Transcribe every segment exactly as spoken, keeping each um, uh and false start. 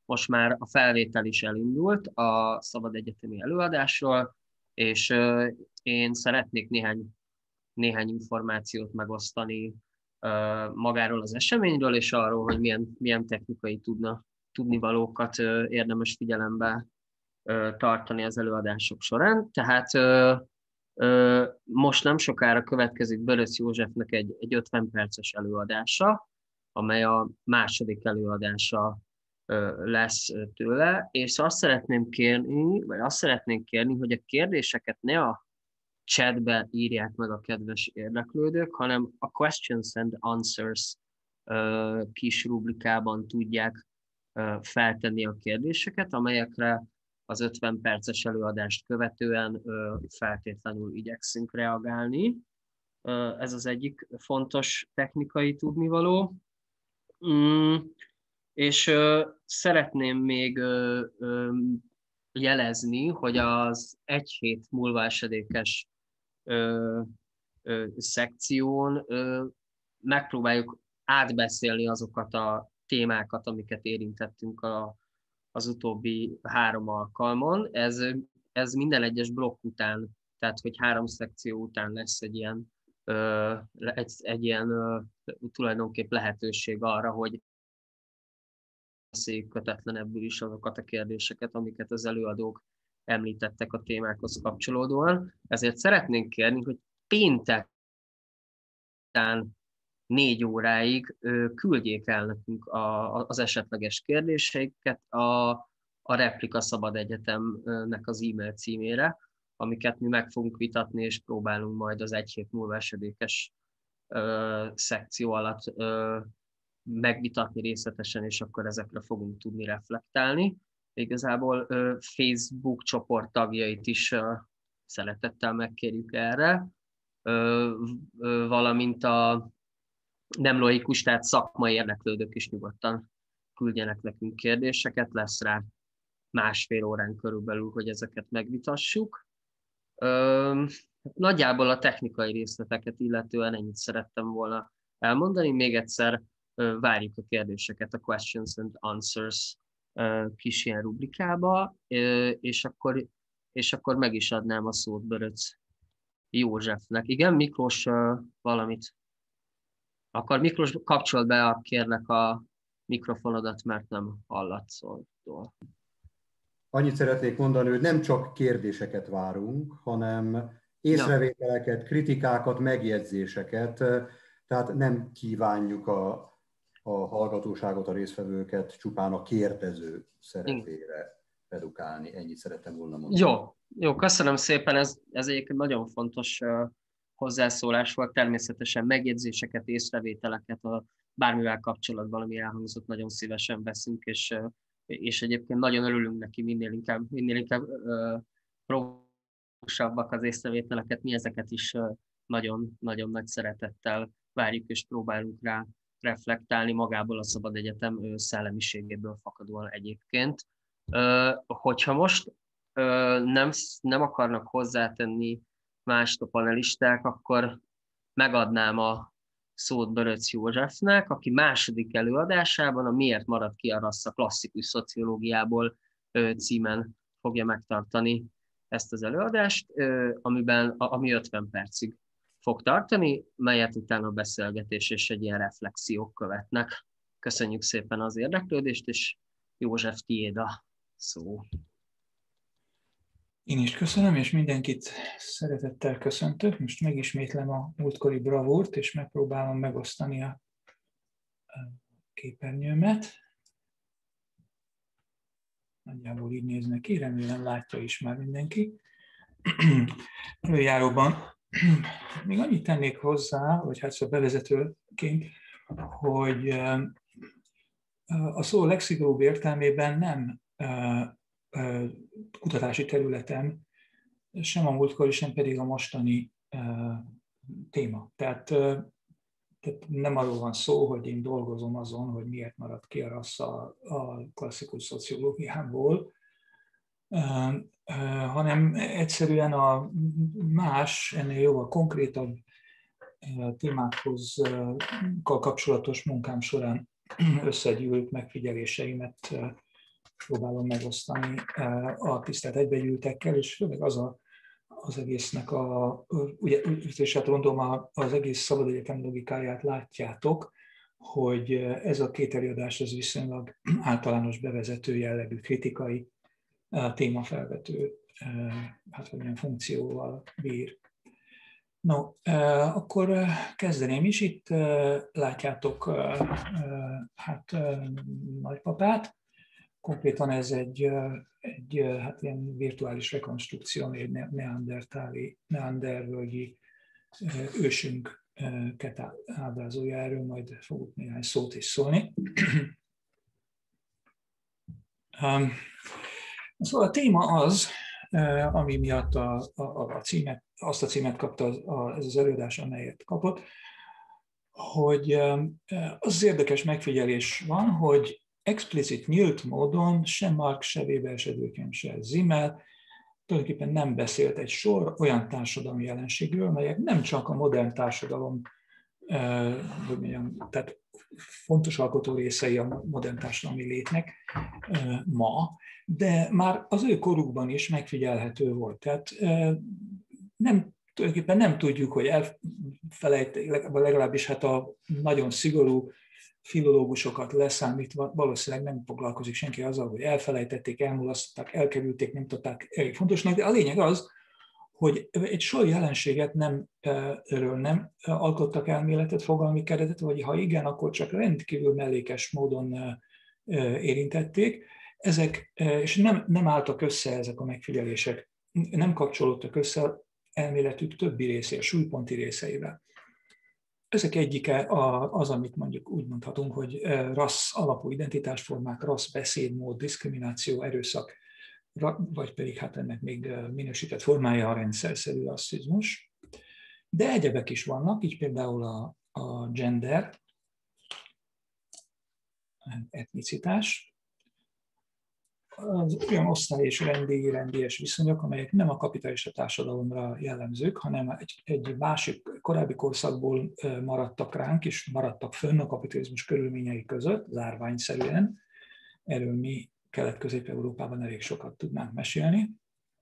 most már a felvétel is elindult a szabad egyetemi előadásról, és én szeretnék néhány, néhány információt megosztani magáról az eseményről, és arról, hogy milyen, milyen technikai tudna, tudnivalókat érdemes figyelembe tartani az előadások során. Tehát most nem sokára következik Börös Józsefnek egy, egy ötven perces előadása, amely a második előadása lesz tőle, és azt szeretném kérni, vagy azt szeretnénk kérni, hogy a kérdéseket ne a chatbe írják meg a kedves érdeklődők, hanem a questions and answers kis rubrikában tudják feltenni a kérdéseket, amelyekre az ötven perces előadást követően feltétlenül igyekszünk reagálni. Ez az egyik fontos technikai tudnivaló. És szeretném még jelezni, hogy az egy hét múlva esedékes szekción megpróbáljuk átbeszélni azokat a témákat, amiket érintettünk a az utóbbi három alkalmon. Ez, ez minden egyes blokk után, tehát hogy három szekció után lesz egy ilyen, egy, egy ilyen tulajdonképp lehetőség arra, hogy beszéljük kötetlenebbül is azokat a kérdéseket, amiket az előadók említettek a témákhoz kapcsolódóan. Ezért szeretnénk kérni, hogy pénteken négy óráig küldjék el nekünk a, az esetleges kérdéseiket a, a Replika Szabad Egyetemnek az e-mail címére, amiket mi meg fogunk vitatni, és próbálunk majd az egy hét múlva esedékes ö, szekció alatt ö, megvitatni részletesen, és akkor ezekre fogunk tudni reflektálni. Igazából ö, Facebook csoport tagjait is ö, szeretettel megkérjük erre, ö, ö, valamint a nem logikus, tehát szakmai érdeklődők is nyugodtan küldjenek nekünk kérdéseket, lesz rá másfél órán körülbelül, hogy ezeket megvitassuk. Ö, nagyjából a technikai részleteket illetően ennyit szerettem volna elmondani. Még egyszer ö, várjuk a kérdéseket a Questions and Answers ö, kis ilyen rubrikába, ö, és, akkor, és akkor meg is adnám a szót Börös Józsefnek. Igen, Miklós ö, valamit. Akkor Miklós, kapcsold be a kérlek a mikrofonodat, mert nem hallatsz oldól. Annyit szeretnék mondani, hogy nem csak kérdéseket várunk, hanem észrevételeket, kritikákat, megjegyzéseket, tehát nem kívánjuk a, a hallgatóságot, a résztvevőket csupán a kérdező szerepére redukálni. Ennyit szerettem volna mondani. Jó, jó, köszönöm szépen, ez, ez egyébként nagyon fontos hozzászólás volt, természetesen megjegyzéseket, észrevételeket, a bármivel kapcsolatban, ami elhangzott, nagyon szívesen veszünk, és, és egyébként nagyon örülünk neki, minél inkább, minél inkább próbálsabbak az észrevételeket, mi ezeket is nagyon, nagyon nagy szeretettel várjuk, és próbálunk rá reflektálni magából a Szabad Egyetem szellemiségéből fakadóan egyébként. Hogyha most nem, nem akarnak hozzátenni mást a panelisták, akkor megadnám a szót Börös Józsefnek, aki második előadásában a Miért maradt ki a rassza klasszikus szociológiából címen fogja megtartani ezt az előadást, amiben, ami ötven percig fog tartani, melyet utána a beszélgetés és egy ilyen reflexiók követnek. Köszönjük szépen az érdeklődést, és József, tiéd a szó. Én is köszönöm, és mindenkit szeretettel köszöntök. Most megismétlem a múltkori bravúrt, és megpróbálom megosztani a képernyőmet. Nagyjából így néznek ki, remélem látja is már mindenki. Előjáróban még annyit tennék hozzá, vagy hát szóval bevezetőként, hogy a szó legszigorúbb értelmében nem kutatási területen, sem a múltkori, sem pedig a mostani téma. Tehát, tehát nem arról van szó, hogy én dolgozom azon, hogy miért maradt ki a rassza a klasszikus szociológiából, hanem egyszerűen a más, ennél jóval konkrétabb témákhoz kapcsolatos munkám során összegyűlt megfigyeléseimet próbálom megosztani a tisztelt egybegyűltekkel, és főleg az a, az egésznek a, ugye, és hát mondom, az egész szabad egyetem logikáját látjátok, hogy ez a két előadás ez viszonylag általános bevezető jellegű kritikai témafelvető, hát hogy milyen funkcióval bír. No, akkor kezdeném is. Itt látjátok hát nagypapát. Konkrétan ez egy, egy hát ilyen virtuális rekonstrukció, egy neandertáli, neandervölgyi ősünket ábrázolja, erről majd fogok néhány szót is szólni. Szóval a téma az, ami miatt a, a, a címet, azt a címet kapta az, a, ez az előadás, amelyet kapott, hogy az érdekes megfigyelés van, hogy explicit nyílt módon sem Marx, se Weber, se Durkheim, se Simmel tulajdonképpen nem beszélt egy sor olyan társadalmi jelenségről, melyek nem csak a modern társadalom, hogy mondjam, tehát fontos alkotó részei a modern társadalmi létnek ma, de már az ő korukban is megfigyelhető volt. Tehát nem, tulajdonképpen nem tudjuk, hogy elfelejtették, legalábbis hát a nagyon szigorú filológusokat leszámítva valószínűleg nem foglalkozik senki azzal, hogy elfelejtették, elmulasztották, elkerülték, nem tudták elég fontosnak, de a lényeg az, hogy egy sor jelenséget nem, erről nem alkottak elméletet, fogalmi keretet, vagy ha igen, akkor csak rendkívül mellékes módon érintették. Ezek, és nem, nem álltak össze ezek a megfigyelések, nem kapcsolódtak össze elméletük többi része, a súlyponti részeivel. Ezek egyike az, amit mondjuk úgy mondhatunk, hogy rassz alapú identitásformák, rassz beszédmód, diszkrimináció, erőszak, vagy pedig hát ennek még minősített formája a rendszerszerű rasszizmus. De egyebek is vannak, így például a, a gender, etnicitás, az olyan osztály és rendi, rendies viszonyok, amelyek nem a kapitalista társadalomra jellemzők, hanem egy, egy másik korábbi korszakból maradtak ránk, és maradtak fönn a kapitalizmus körülményei között, zárványszerűen. Erről mi Kelet-Közép-Európában elég sokat tudnánk mesélni.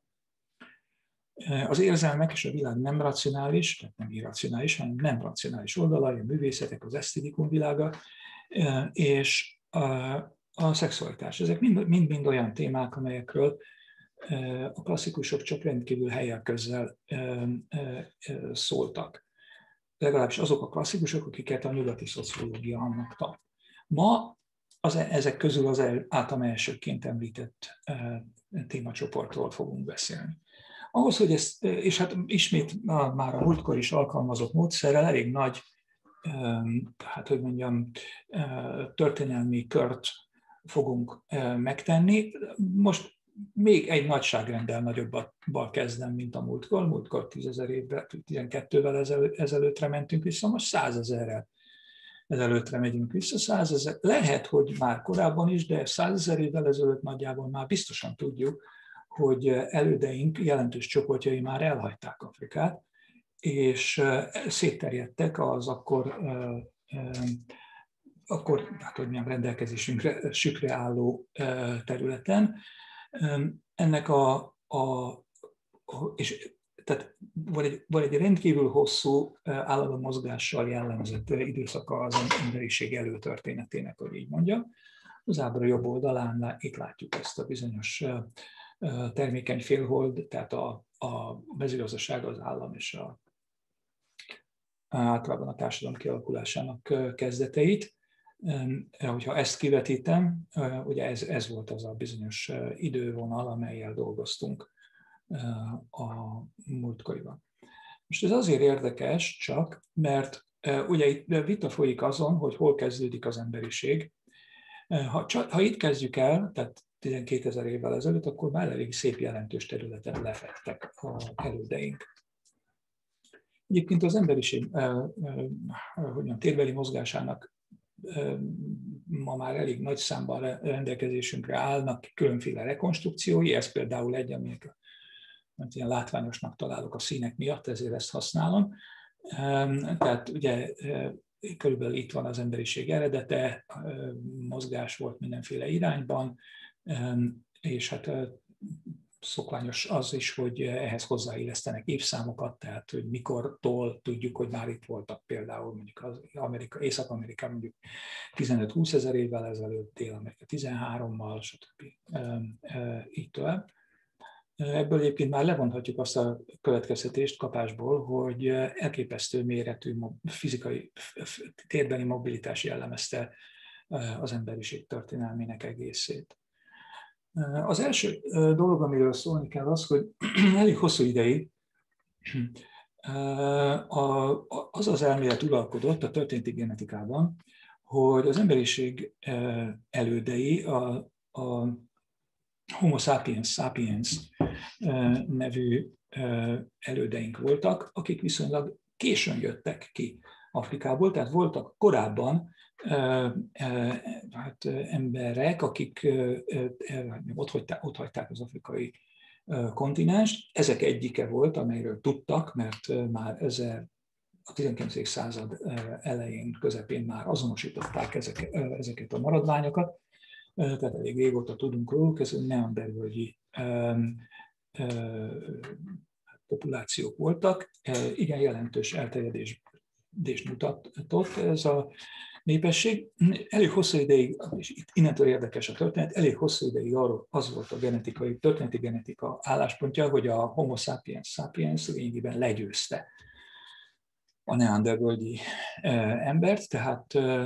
Az érzelmek és a világ nem racionális, tehát nem irracionális, hanem nem racionális oldalai, a művészetek, az esztétikum világa, és a, a szexualitás. Ezek mind-mind olyan témák, amelyekről a klasszikusok csak rendkívül helyek közzel szóltak. Legalábbis azok a klasszikusok, akiket a nyugati szociológia annak tart. Ma az, ezek közül az általam elsőként említett témacsoportról fogunk beszélni. Ahhoz, hogy ezt, és hát ismét már a múltkor is alkalmazott módszerrel elég nagy, hát hogy mondjam, történelmi kört fogunk megtenni. Most még egy nagyságrenddel nagyobbal kezdem, mint a múltkor. Múltkor tízezer évvel, tizenkettővel ezelőttre mentünk vissza, most százezerrel ezelőttre megyünk vissza. Százezer, lehet, hogy már korábban is, de százezer évvel ezelőtt nagyjából már biztosan tudjuk, hogy elődeink jelentős csoportjai már elhagyták Afrikát, és szétterjedtek az akkor, akkor hát, hogy mondjam, rendelkezésünkre sükre álló területen. Ennek a, a, a és tehát van egy, van egy rendkívül hosszú állandó mozgással jellemzett időszaka az emberiség előtörténetének, hogy így mondjam. Az ábra jobb oldalán itt látjuk ezt a bizonyos termékeny félhold, tehát a, a mezőgazdaság, az állam és a, általában a társadalom kialakulásának kezdeteit. Hogyha ezt kivetítem, ugye ez, ez volt az a bizonyos idővonal, amellyel dolgoztunk a múltkoriban. Most ez azért érdekes csak, mert ugye itt vita folyik azon, hogy hol kezdődik az emberiség. Ha, ha itt kezdjük el, tehát tizenkétezer évvel ezelőtt, akkor már elég szép jelentős területet lefettek az elődeink. Egyébként az emberiség hogyan, térbeli mozgásának ma már elég nagy számban rendelkezésünkre állnak különféle rekonstrukciói, ez például egy, amelyek ilyen látványosnak találok a színek miatt, ezért ezt használom. Tehát ugye körülbelül itt van az emberiség eredete, mozgás volt mindenféle irányban, és hát szokványos az is, hogy ehhez hozzáillesztenek évszámokat, tehát hogy mikortól tudjuk, hogy már itt voltak például mondjuk az Amerika, Észak-Amerika mondjuk tizenöt-húsz ezer évvel ezelőtt, Dél-Amerika tizenhárommal, stb. Így tovább. Ebből egyébként már levonhatjuk azt a következtetést kapásból, hogy elképesztő méretű fizikai térbeli mobilitás jellemezte az emberiség történelmének egészét. Az első dolog, amiről szólni kell, az, hogy elég hosszú ideig az az elmélet uralkodott a történeti genetikában, hogy az emberiség elődei a, a Homo sapiens sapiens nevű elődeink voltak, akik viszonylag későn jöttek ki Afrikából, tehát voltak korábban hát, emberek, akik ott hagyták, ott hagyták az afrikai kontinenst. Ezek egyike volt, amelyről tudtak, mert már ezer, a tizenkilencedik század elején, közepén már azonosították ezek, ezeket a maradványokat, tehát elég régóta tudunk róluk, ez neandervölgyi populációk voltak. Igen jelentős elterjedést mutatott ez a népesség. Elég hosszú ideig, és itt innentől érdekes a történet, elég hosszú ideig arról az volt a genetikai, történeti genetika álláspontja, hogy a Homo sapiens sapiens lényegében legyőzte a neandervölgyi embert, tehát,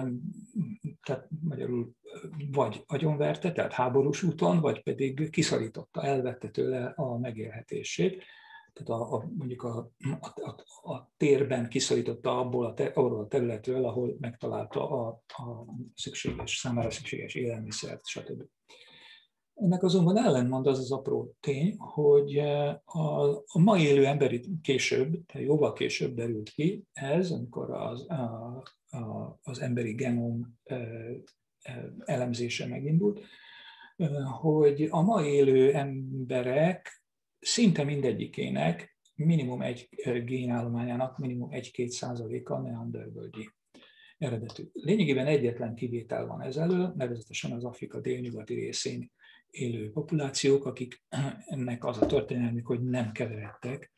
tehát magyarul vagy agyonverte, tehát háborús úton, vagy pedig kiszorította, elvette tőle a megélhetését. Tehát a, a, mondjuk a, a, a, a térben kiszorította abból a, te, abból a területről, ahol megtalálta a, a szükséges, számára szükséges élelmiszert, stb. Ennek azonban ellentmond az az apró tény, hogy a, a ma élő emberi később, tehát jóval később derült ki ez, amikor az, a, a, az emberi genom elemzése megindult, hogy a ma élő emberek szinte mindegyikének minimum egy génállományának minimum egy-két százaléka neandervölgyi eredetű. Lényegében egyetlen kivétel van ez elől, nevezetesen az Afrika délnyugati részén élő populációk, akik ennek az a történelmük, hogy nem keveredtek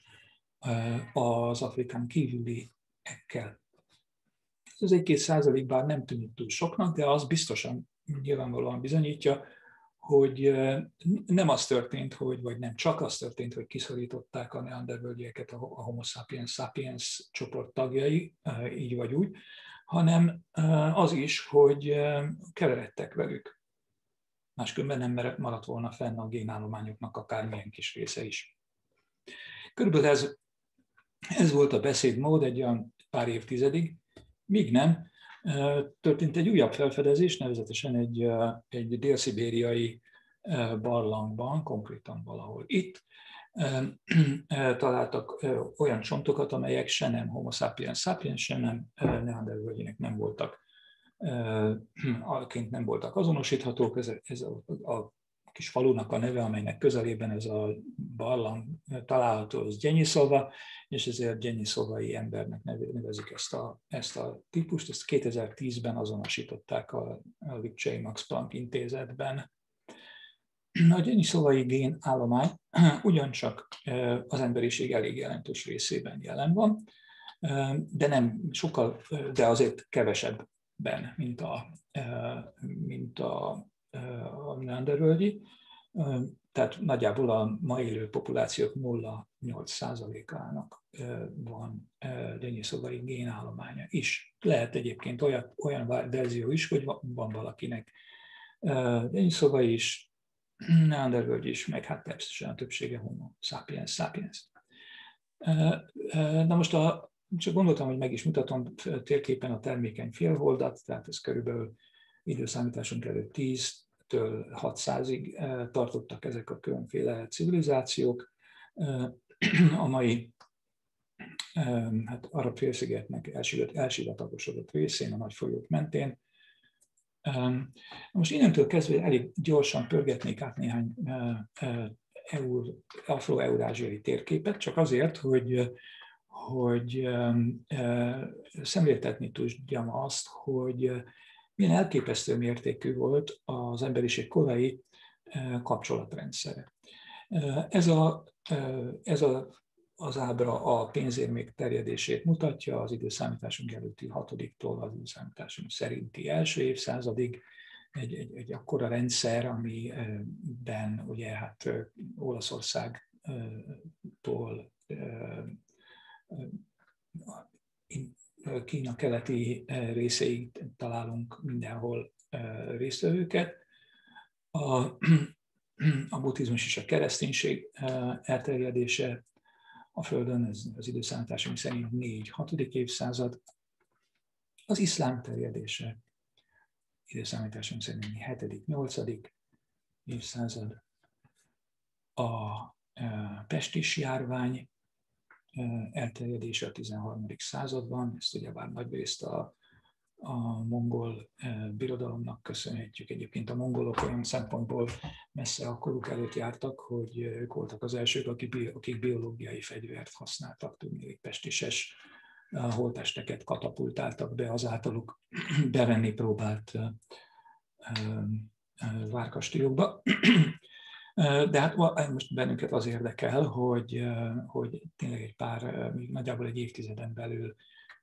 az Afrikán kívüliekkel. Ez egy-két százalék bár nem tűnik túl soknak, de az biztosan nyilvánvalóan bizonyítja, hogy nem az történt, hogy, vagy nem csak az történt, hogy kiszorították a neandervölgyieket a Homo sapiens sapiens csoport tagjai, így vagy úgy, hanem az is, hogy keveredtek velük. Máskülönben nem maradt volna fenn a génállományoknak akármilyen kis része is. Körülbelül ez, ez volt a beszédmód egy olyan pár évtizedig, míg nem történt egy újabb felfedezés, nevezetesen egy, egy dél-szibériai barlangban, konkrétan valahol itt, találtak olyan csontokat, amelyek se nem Homo sapiens sapiens, se nem neandervölgyinek nem voltak, aként nem voltak azonosíthatók. Ez, ez a, a kis falunak a neve, amelynek közelében ez a barlang található, az Gyenyiszova, és ezért gyenyiszovai embernek nevezik ezt a, ezt a típust. Ezt kétezer-tízben azonosították a, a Lipcsei Max Planck intézetben. A gyenyiszovai génállomány ugyancsak az emberiség elég jelentős részében jelen van, de nem sokkal, de azért kevesebben, mint a, mint a, a neandervölgyi. Tehát nagyjából a ma élő populációk nulla egész nyolc százalékának van gyenyiszovai génállománya is. Lehet egyébként olyan, olyan verzió is, hogy van valakinek gyenyiszovai is, neandervölgy is, meg hát természetesen a többsége Homo sapiens sapiens. Na most a, csak gondoltam, hogy meg is mutatom térképen a termékeny félholdat, tehát ez körülbelül időszámításunk előtt tíztől hatszázig tartottak ezek a különféle civilizációk. A mai hát Arab-félszigetnek elsivatagosodott részén, a nagy folyók mentén. Most innentől kezdve elég gyorsan pörgetnék át néhány afro-eurázsiai térképet, csak azért, hogy, hogy szemléltetni tudjam azt, hogy milyen elképesztő mértékű volt az emberiség korai kapcsolatrendszere. Ez, a, ez a, az ábra a pénzérmék terjedését mutatja az időszámításunk előtti hatodiktól az időszámításunk szerinti első évszázadig. Egy, egy, egy akkora rendszer, amiben ugye hát Olaszországtól Kína keleti részeig találunk mindenhol résztvevőket. A, a buddhizmus és a kereszténység elterjedése a Földön, ez az időszámításunk szerint négy-hatodik évszázad. Az iszlám terjedése időszámításunk szerint hetedik-nyolcadik évszázad. A pestis járvány elterjedése a tizenharmadik században, ezt ugyebár nagyrészt a, a mongol birodalomnak köszönhetjük. Egyébként a mongolok olyan szempontból messze a koruk előtt jártak, hogy ők voltak az elsők, akik biológiai fegyvert használtak, tudni, pestises holttesteket katapultáltak be az általuk bevenni próbált várkastélyokba. De hát most bennünket az érdekel, hogy, hogy tényleg egy pár, nagyjából egy évtizeden belül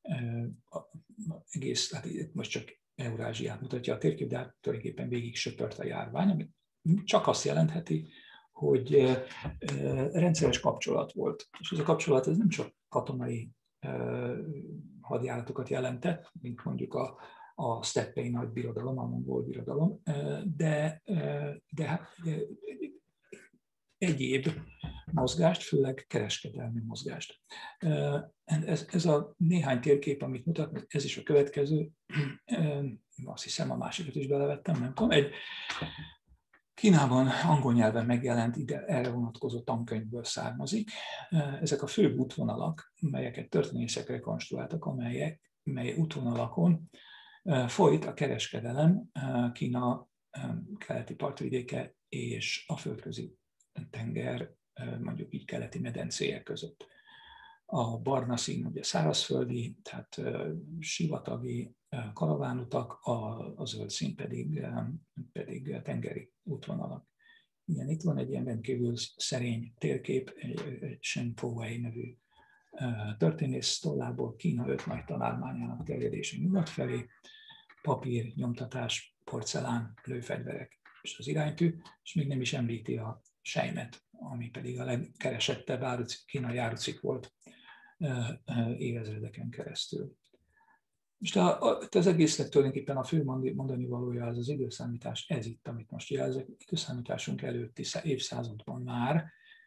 egész, hát most csak Eurázsiát mutatja a térkép, de hát tulajdonképpen végig söpört a járvány, ami csak azt jelentheti, hogy rendszeres kapcsolat volt. És ez a kapcsolat ez nem csak katonai hadjáratokat jelentett, mint mondjuk a, a szteppei nagy birodalom, a mongol birodalom, de, de, de egyéb mozgást, főleg kereskedelmi mozgást. Ez, ez a néhány térkép, amit mutat, ez is a következő, azt hiszem a másikat is belevettem, nem tudom, egy Kínában angol nyelven megjelent ide erre vonatkozó tankönyvből származik. Ezek a fő útvonalak, melyeket történészek rekonstruáltak, amelyek, mely útvonalakon folyt a kereskedelem Kína keleti partvidéke és a földközi tenger, mondjuk így keleti medencéje között. A barna szín ugye szárazföldi, tehát sivatagi karavánutak, a, a zöld szín pedig, pedig tengeri útvonalak. Igen, itt van egy ilyen rendkívül szerény térkép, egy Shen Fowei nevű történész tollából, Kína öt nagy találmányának terjedése nyugat felé, papír, nyomtatás, porcelán, lőfegyverek és az iránytű, és még nem is említi a sejmet, ami pedig a legkeresettebb árucik, kínai árucik volt évezredeken keresztül. És az egésznek tulajdonképpen a fő mondani valója az az időszámítás, ez itt, amit most jelzek, időszámításunk előtti évszázadban már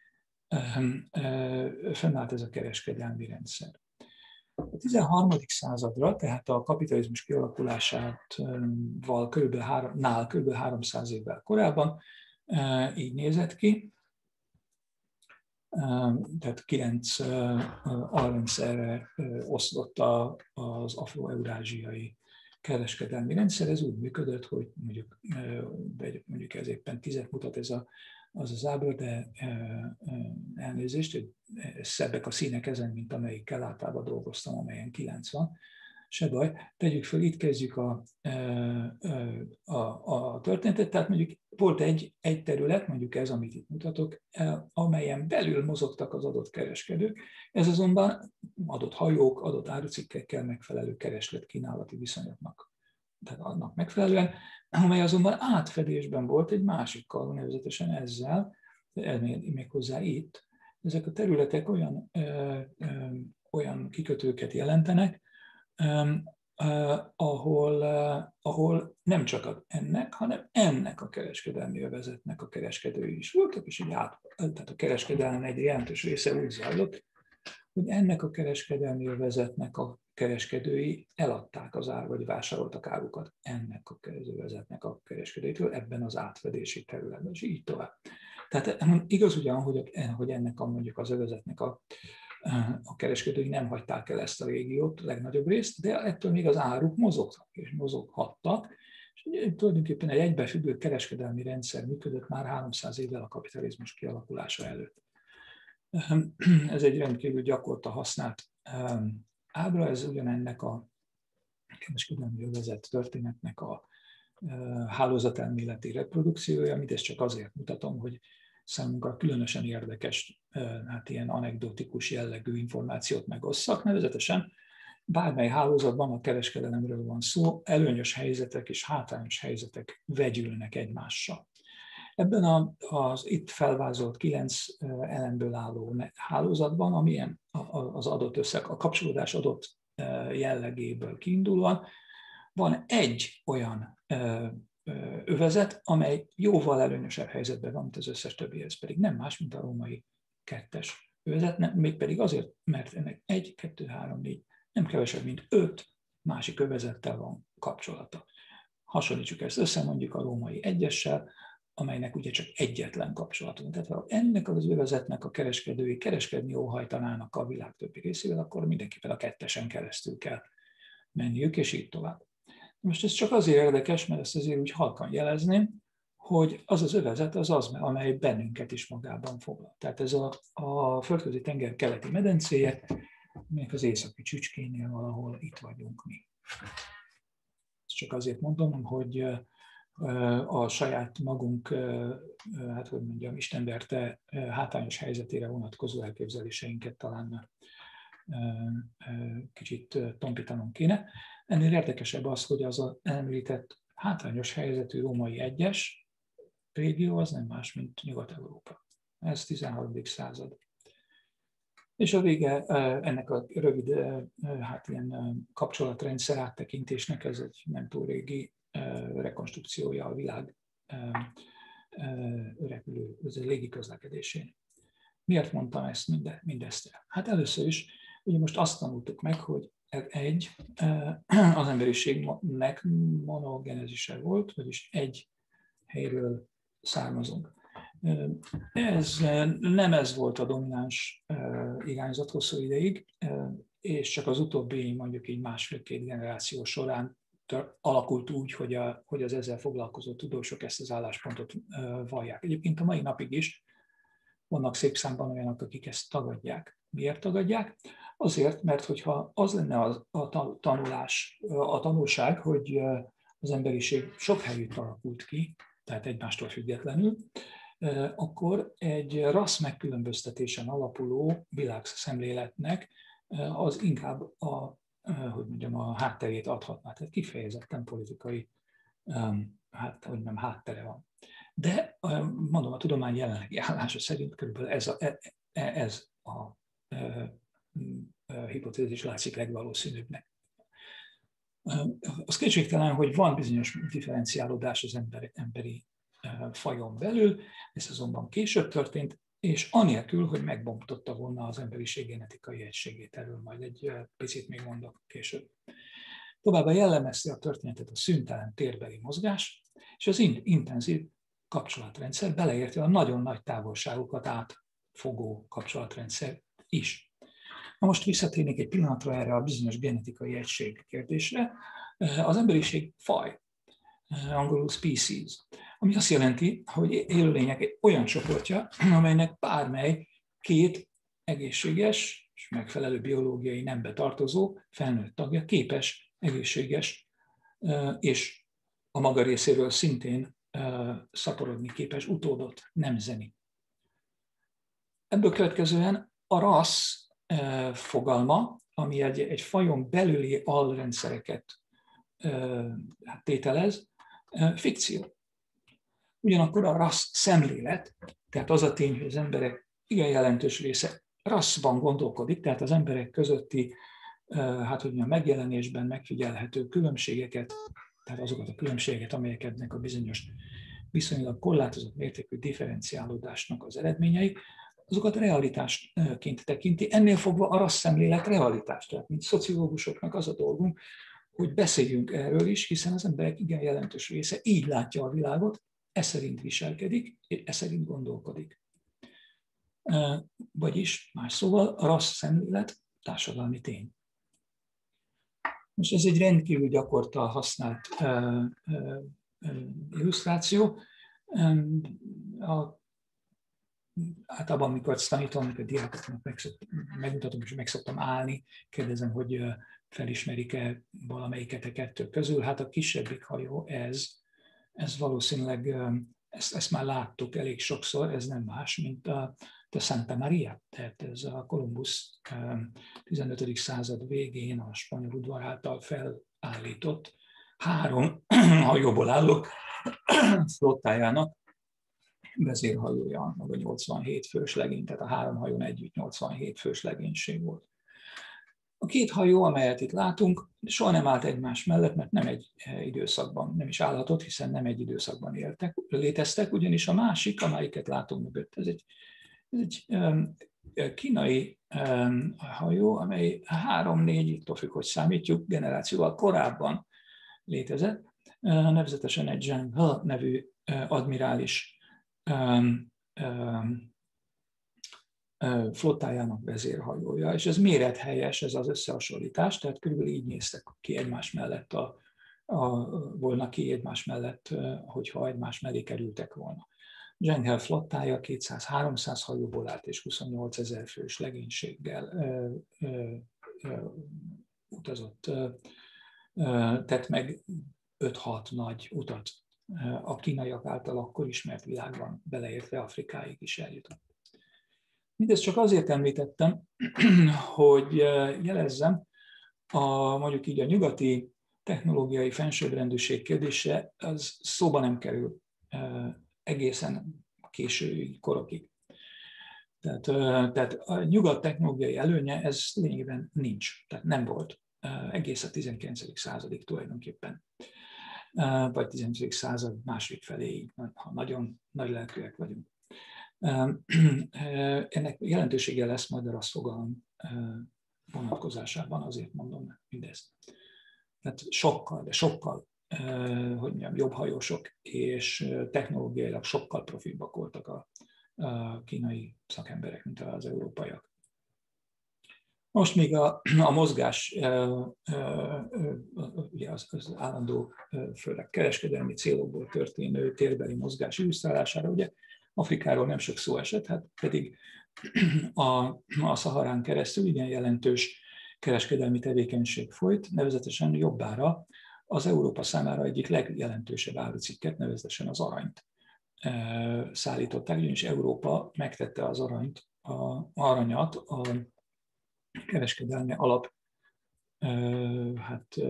fennállt ez a kereskedelmi rendszer. A tizenharmadik századra, tehát a kapitalizmus kialakulásával kb. Nál kb. háromszáz évvel korábban így nézett ki. Tehát kilenc alrendszerre oszlott az afro-eurázsiai kereskedelmi rendszer. Ez úgy működött, hogy mondjuk, mondjuk ez éppen tizet mutat ez a, az az ábra, de elnézést, hogy szebbek a színek ezen, mint amelyikkel általában dolgoztam, amelyen kilenc van. Se baj, tegyük föl, itt kezdjük a, a, a történetet, tehát mondjuk volt egy, egy terület, mondjuk ez, amit itt mutatok, amelyen belül mozogtak az adott kereskedők, ez azonban adott hajók, adott árucikkekkel megfelelő kereslet-kínálati viszonyoknak, tehát annak megfelelően, amely azonban átfedésben volt egy másikkal, nevezetesen ezzel, méghozzá itt. Ezek a területek olyan, ö, ö, olyan kikötőket jelentenek, Um, uh, ahol, uh, ahol nem csak ennek, hanem ennek a kereskedelmi övezetnek a kereskedői is voltak, és így át, tehát a kereskedelem egy jelentős része úgy zajlott, hogy ennek a kereskedelmi övezetnek a kereskedői eladták az ár, vagy vásároltak árukat ennek a övezetnek a kereskedőitől ebben az átfedési területben, és így tovább. Tehát igaz ugyan, hogy, hogy ennek a, mondjuk az övezetnek a a kereskedői nem hagyták el ezt a régiót legnagyobb részt, de ettől még az áruk mozogtak és mozoghattak, és tulajdonképpen egy egybefüggő kereskedelmi rendszer működött már háromszáz évvel a kapitalizmus kialakulása előtt. Ez egy rendkívül gyakorta használt ábra, ez ugyanennek a kereskedelmi övezet történetnek a, hálózatelméleti reprodukciója, mindezt csak azért mutatom, hogy számunkra különösen érdekes, hát ilyen anekdotikus jellegű információt megosszak, nevezetesen bármely hálózatban, a kereskedelemről van szó, előnyös helyzetek és hátrányos helyzetek vegyülnek egymással. Ebben az itt felvázolt kilenc elemből álló hálózatban, amilyen az adott összeg, a kapcsolódás adott jellegéből kiindulóan, van egy olyan övezet, amely jóval előnyösebb helyzetben van, mint az összes többi, ez pedig nem más, mint a római kettes övezet, mégpedig azért, mert ennek egy, kettő, három, négy, nem kevesebb, mint öt másik övezettel van kapcsolata. Hasonlítsuk ezt össze mondjuk a római egyessel, amelynek ugye csak egyetlen kapcsolata van. Tehát ha ennek az övezetnek a kereskedői kereskedni óhajtanának a világ többi részével, akkor mindenképpen a kettesen keresztül kell menniük, és így tovább. Most ez csak azért érdekes, mert ezt azért úgy halkan jelezném, hogy az az övezet az az, amely bennünket is magában foglal. Tehát ez a, a Földközi tenger keleti medencéje, aminek az északi csücskénél valahol itt vagyunk mi. Ezt csak azért mondom, hogy a saját magunk, hát hogy mondjam, istenverte hátrányos helyzetére vonatkozó elképzeléseinket talán kicsit tompítanom kéne. Ennél érdekesebb az, hogy az az említett hátrányos helyzetű római egyes régió az nem más, mint Nyugat-Európa. Ez tizenharmadik század. És a vége ennek a rövid hát ilyen kapcsolatrendszer áttekintésnek, ez egy nem túl régi rekonstrukciója a világ repülő, ez a légi közlekedésén. Miért mondtam ezt minde, mindezt el? Hát először is, ugye most azt tanultuk meg, hogy egy, az emberiségnek monogenezise volt, vagyis egy helyről származunk. Ez, nem ez volt a domináns irányzat hosszú ideig, és csak az utóbbi mondjuk így másfél-két generáció során alakult úgy, hogy, a, hogy az ezzel foglalkozó tudósok ezt az álláspontot vallják. Egyébként a mai napig is vannak szép számban olyanok, akik ezt tagadják. Miért tagadják? Azért, mert hogyha az lenne a, a tanulás, a tanulság, hogy az emberiség sok helyütt alakult ki, tehát egymástól függetlenül, akkor egy rassz megkülönböztetésen alapuló világszemléletnek az inkább a, hogy mondjam, a hátterét adhatná. Tehát kifejezetten politikai hát, hogy nem háttere van. De mondom, a tudomány jelenlegi állása szerint körülbelül ez a, ez a hipotézis látszik legvalószínűbbnek. Az kétségtelen, hogy van bizonyos differenciálódás az emberi, emberi fajon belül, ez azonban később történt, és anélkül, hogy megbomtotta volna az emberiség genetikai egységét, erről majd egy picit még mondok később. Továbbá jellemezte a történetet a szüntelen térbeli mozgás, és az intenzív kapcsolatrendszer, beleértve a nagyon nagy távolságokat átfogó kapcsolatrendszer is. Na most visszatérnék egy pillanatra erre a bizonyos genetikai egység kérdésre. Az emberiség faj, angolul species, ami azt jelenti, hogy élőlények egy olyan csoportja, amelynek bármely két egészséges és megfelelő biológiai nembe tartozó felnőtt tagja képes egészséges és a maga részéről szintén szaporodni képes utódot nemzeni. Ebből következően a rassz fogalma, ami egy, egy fajon belüli alrendszereket tételez, fikció. Ugyanakkor a rassz szemlélet, tehát az a tény, hogy az emberek igen jelentős része rasszban gondolkodik, tehát az emberek közötti hát, hogy a megjelenésben megfigyelhető különbségeket, tehát azokat a különbségeket, amelyeknek a bizonyos viszonylag korlátozott mértékű differenciálódásnak az eredményei, azokat realitásként tekinti. Ennél fogva a rasszszemlélet realitás. Tehát mint szociológusoknak az a dolgunk, hogy beszéljünk erről is, hiszen az emberek igen jelentős része így látja a világot, e szerint viselkedik, e szerint gondolkodik. Vagyis más szóval a rasszszemlélet társadalmi tény. Most ez egy rendkívül gyakorta használt illusztráció. A Általában, amikor ezt tanítom, amikor a diákoknak megmutatom, és meg szoktam állni, kérdezem, hogy felismerik-e valamelyiket a kettő közül. Hát a kisebbik hajó ez, ez valószínűleg, ezt, ezt már láttuk elég sokszor, ez nem más, mint a, a Santa Maria, tehát ez a Kolumbusz tizenötödik század végén a spanyol udvar által felállított három hajóból álló flottájának vezérhajója, meg a nyolcvanhét fős legény, tehát a három hajón együtt nyolcvanhét fős legénység volt. A két hajó, amelyet itt látunk, soha nem állt egymás mellett, mert nem egy időszakban, nem is állhatott, hiszen nem egy időszakban éltek, léteztek, ugyanis a másik, amelyiket látunk mögött, ez egy, ez egy um, kínai um, hajó, amely három-négy, attól függ, hogy számítjuk, generációval korábban létezett, uh, nevezetesen egy Zheng He nevű uh, admirális um, um, flottájának vezérhajója, és ez mérethelyes, ez az összehasonlítás, tehát körülbelül így néztek ki egymás mellett, a, a, volna ki egymás mellett, hogyha egymás mellé kerültek volna. Zheng He flottája kétszáz-háromszáz hajóból állt, és huszonnyolcezer fős legénységgel ö, ö, ö, utazott, ö, ö, tett meg öt-hat nagy utat a kínaiak által akkor ismert világban, beleértve Afrikáig is eljutott. Mindezt csak azért említettem, hogy jelezzem, a, mondjuk így a nyugati technológiai fensőbbrendűség kérdése, az szóba nem kerül egészen késői korokig. Tehát, tehát a nyugat technológiai előnye, ez lényegében nincs, tehát nem volt egész a tizenkilencedik századig tulajdonképpen, vagy tizenötödik század második feléig, ha nagyon nagy lelkűek vagyunk. Ennek jelentősége lesz majd a rasszfogalom vonatkozásában, azért mondom mindezt. Tehát sokkal, de sokkal, hogy mondjam, jobb hajósok és technológiailag sokkal profibbak voltak a kínai szakemberek, mint az európaiak. Most még a, a mozgás, ugye az, az állandó, főleg kereskedelmi célokból történő térbeli mozgás illusztrálására, ugye Afrikáról nem sok szó esett, hát pedig a, a Szaharán keresztül igen jelentős kereskedelmi tevékenység folyt, nevezetesen jobbára az Európa számára egyik legjelentősebb árucikket, nevezetesen az aranyt szállították, ugyanis Európa megtette az aranyt, a aranyat a kereskedelmi alap hát,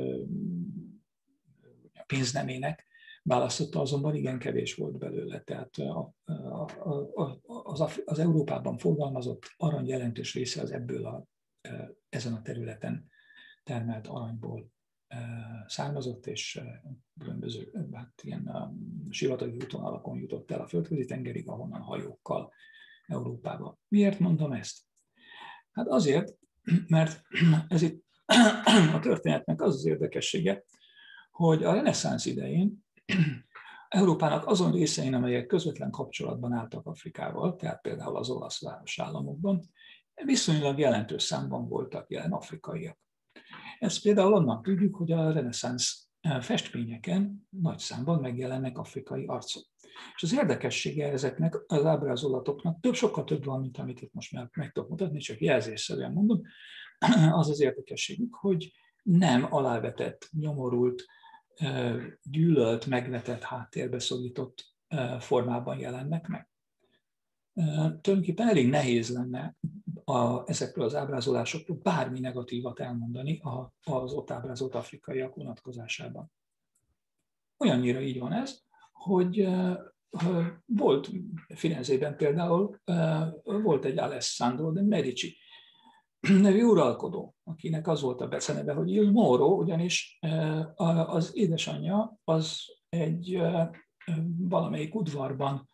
pénznemének, választotta, azonban igen kevés volt belőle. Tehát a, a, a, az, az Európában forgalmazott arany jelentős része az ebből a, ezen a területen termelt aranyból származott, és különböző hát ilyen sivatagi útvonalakon jutott el a földközi tengerig, ahonnan hajókkal Európába. Miért mondom ezt? Hát azért, mert ez itt a történetnek az az érdekessége, hogy a reneszánsz idején Európának azon részein, amelyek közvetlen kapcsolatban álltak Afrikával, tehát például az olasz városállamokban, viszonylag jelentős számban voltak jelen afrikaiak. Ezt például onnan tudjuk, hogy a reneszánsz festményeken nagy számban megjelennek afrikai arcok. És az érdekessége ezeknek az ábrázolatoknak több, sokkal több van, mint amit itt most meg, meg tudok mutatni, csak jelzésszerűen mondom, az az érdekességük, hogy nem alávetett, nyomorult, gyűlölt, megvetett, háttérbe szorított formában jelennek meg. Tulajdonképpen elég nehéz lenne a, ezekről az ábrázolásokról bármi negatívat elmondani az ott ábrázolt afrikaiak vonatkozásában. Olyannyira így van ez, hogy volt Firenzében például, volt egy Alessandro de Medici nevű uralkodó, akinek az volt a beceneve, hogy Il Moro, ugyanis az édesanyja az egy valamelyik udvarban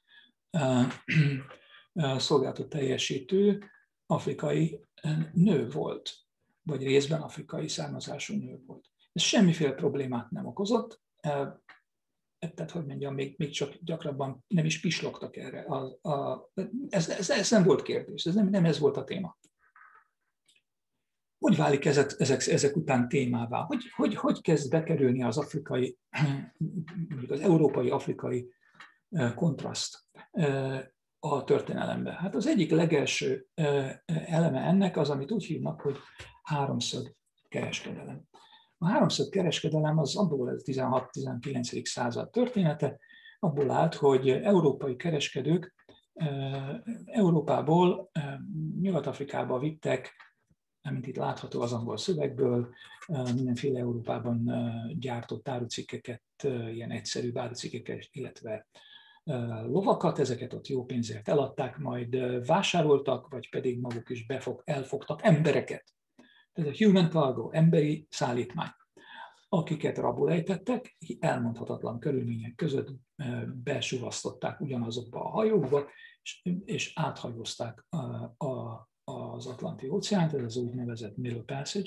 szolgálatot teljesítő afrikai nő volt, vagy részben afrikai származású nő volt. Ez semmiféle problémát nem okozott, tehát, hogy mondjam, még, még csak gyakrabban nem is pislogtak erre. A, a, ez, ez, ez nem volt kérdés, ez nem, nem ez volt a téma. Hogy válik ezek, ezek, ezek után témává? Hogy, hogy, hogy kezd bekerülni az afrikai, az európai-afrikai kontraszt a történelembe? Hát az egyik legelső eleme ennek az, amit úgy hívnak, hogy háromszög kereskedelem. A háromszög kereskedelem az abból ez tizenhat-tizenkilencedik század története, abból állt, hogy európai kereskedők Európából Nyugat-Afrikába vittek, mint itt látható az angol szövegből, mindenféle Európában gyártott árucikkeket, ilyen egyszerű árucikkeket, illetve lovakat, ezeket ott jó pénzért eladták, majd vásároltak, vagy pedig maguk is befog, elfogtak embereket. Ez a human cargo, emberi szállítmány, akiket rabul ejtettek, elmondhatatlan körülmények között besuvasztották ugyanazokba a hajókba, és, és áthajózták a, a, az Atlanti-óceánt, ez az úgynevezett Middle Passage,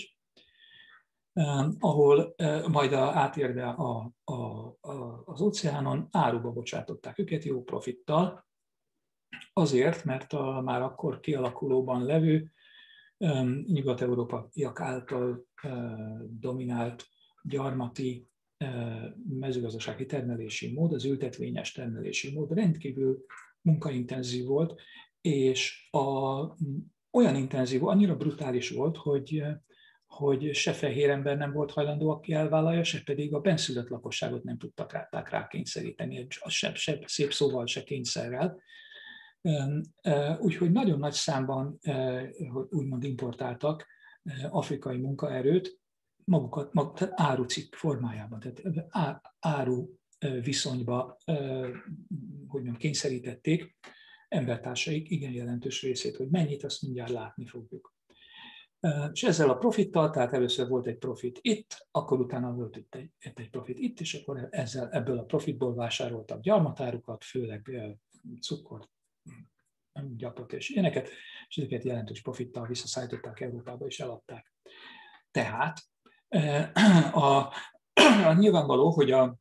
ahol majd átérve a, a, a, az óceánon áruba bocsátották őket jó profittal, azért, mert a már akkor kialakulóban levő nyugat-európaiak által dominált gyarmati mezőgazdasági termelési mód, az ültetvényes termelési mód rendkívül munkaintenzív volt, és a, olyan intenzív, annyira brutális volt, hogy, hogy se fehér ember nem volt hajlandó, aki elvállalja, se pedig a benszülött lakosságot nem tudtak rá, rá kényszeríteni, se, se szép szóval, se kényszerrel. Úgyhogy nagyon nagy számban úgymond importáltak afrikai munkaerőt, magukat, magukat tehát árucikk formájában, tehát áru viszonyba hogy mondjam, kényszerítették embertársaik igen jelentős részét, hogy mennyit, azt mindjárt látni fogjuk. És ezzel a profittal, tehát először volt egy profit itt, akkor utána volt itt egy, itt egy profit itt, és akkor ezzel, ebből a profitból vásároltak gyarmatárukat, főleg cukkort, gyapot és ilyeneket, és ezeket jelentős profittal visszaszállították Európába és eladták. Tehát a, a nyilvánvaló, hogy a,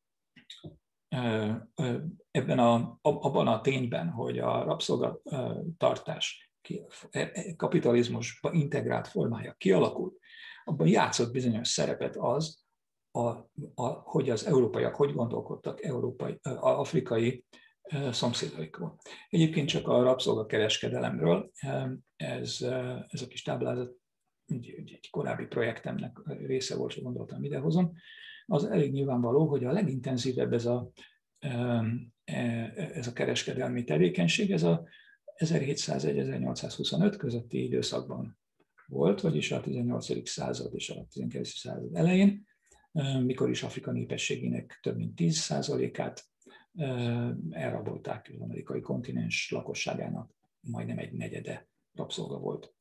ebben a, abban a tényben, hogy a rabszolgatartás kapitalizmusba integrált formája kialakult, abban játszott bizonyos szerepet az, a, a, hogy az európaiak hogy gondolkodtak európai, afrikai szomszédaikról. Egyébként csak a rabszolgakereskedelemről, ez, ez a kis táblázat egy korábbi projektemnek része volt, hogy gondoltam idehozom, az elég nyilvánvaló, hogy a legintenzívebb ez a, ez a kereskedelmi tevékenység, ez a ezerhétszázegy-ezernyolcszázhuszonöt közötti időszakban volt, vagyis a tizennyolcadik század és a tizenkilencedik század elején, mikor is Afrika népességének több mint tíz százalékát elrabolták, az amerikai kontinens lakosságának majdnem egy negyede rabszolga volt.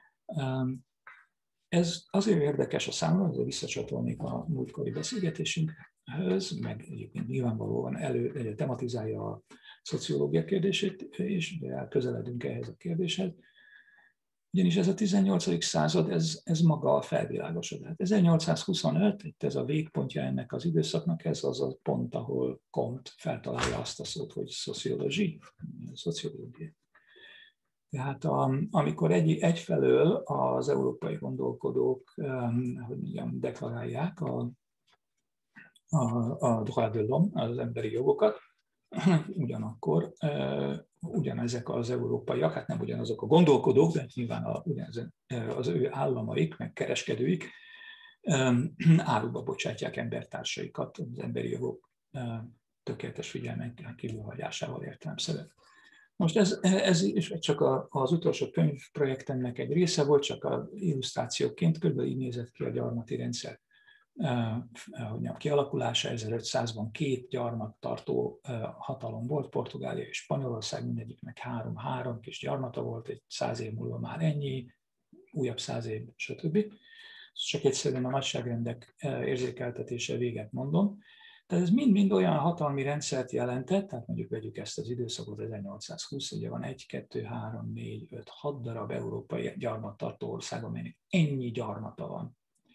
Ez azért érdekes a számomra, hogy visszacsatolnék a múltkori beszélgetésünkhöz, meg egyébként nyilvánvalóan elő, elő tematizálja a szociológia kérdését, és közeledünk ehhez a kérdéshez. Ugyanis ez a tizennyolcadik század, ez, ez maga a felvilágosodás. ezernyolcszázhuszonöt, itt ez a végpontja ennek az időszaknak, ez az a pont, ahol Comte feltalálja azt a szót, hogy szociológia. szociológia. Tehát amikor egy, egyfelől az európai gondolkodók, hogy mondjam, deklarálják a, a, a droit de l'homme, az emberi jogokat, ugyanakkor ugyanezek az európaiak, hát nem ugyanazok a gondolkodók, de nyilván a, az ő államaik, meg kereskedőik áruba bocsátják embertársaikat az emberi jogok tökéletes figyelmen kívülhagyásával értelemszerűen. Most ez, ez is csak az utolsó könyvprojektemnek egy része volt, csak az illusztrációként, kb. Így nézett ki a gyarmati rendszer a kialakulása. ezerötszázban két gyarmattartó hatalom volt, Portugália és Spanyolország, mindegyiknek három-három kis gyarmata volt, egy száz év múlva már ennyi, újabb száz év, stb. Csak egyszerűen a nagyságrendek érzékeltetése véget mondom. Tehát ez mind-mind olyan hatalmi rendszert jelentett, tehát mondjuk vegyük ezt az időszakot, ezernyolcszázhúsz, ugye van egy, kettő, három, négy, öt, hat darab európai gyarmattartó ország, amelynek ennyi gyarmata van.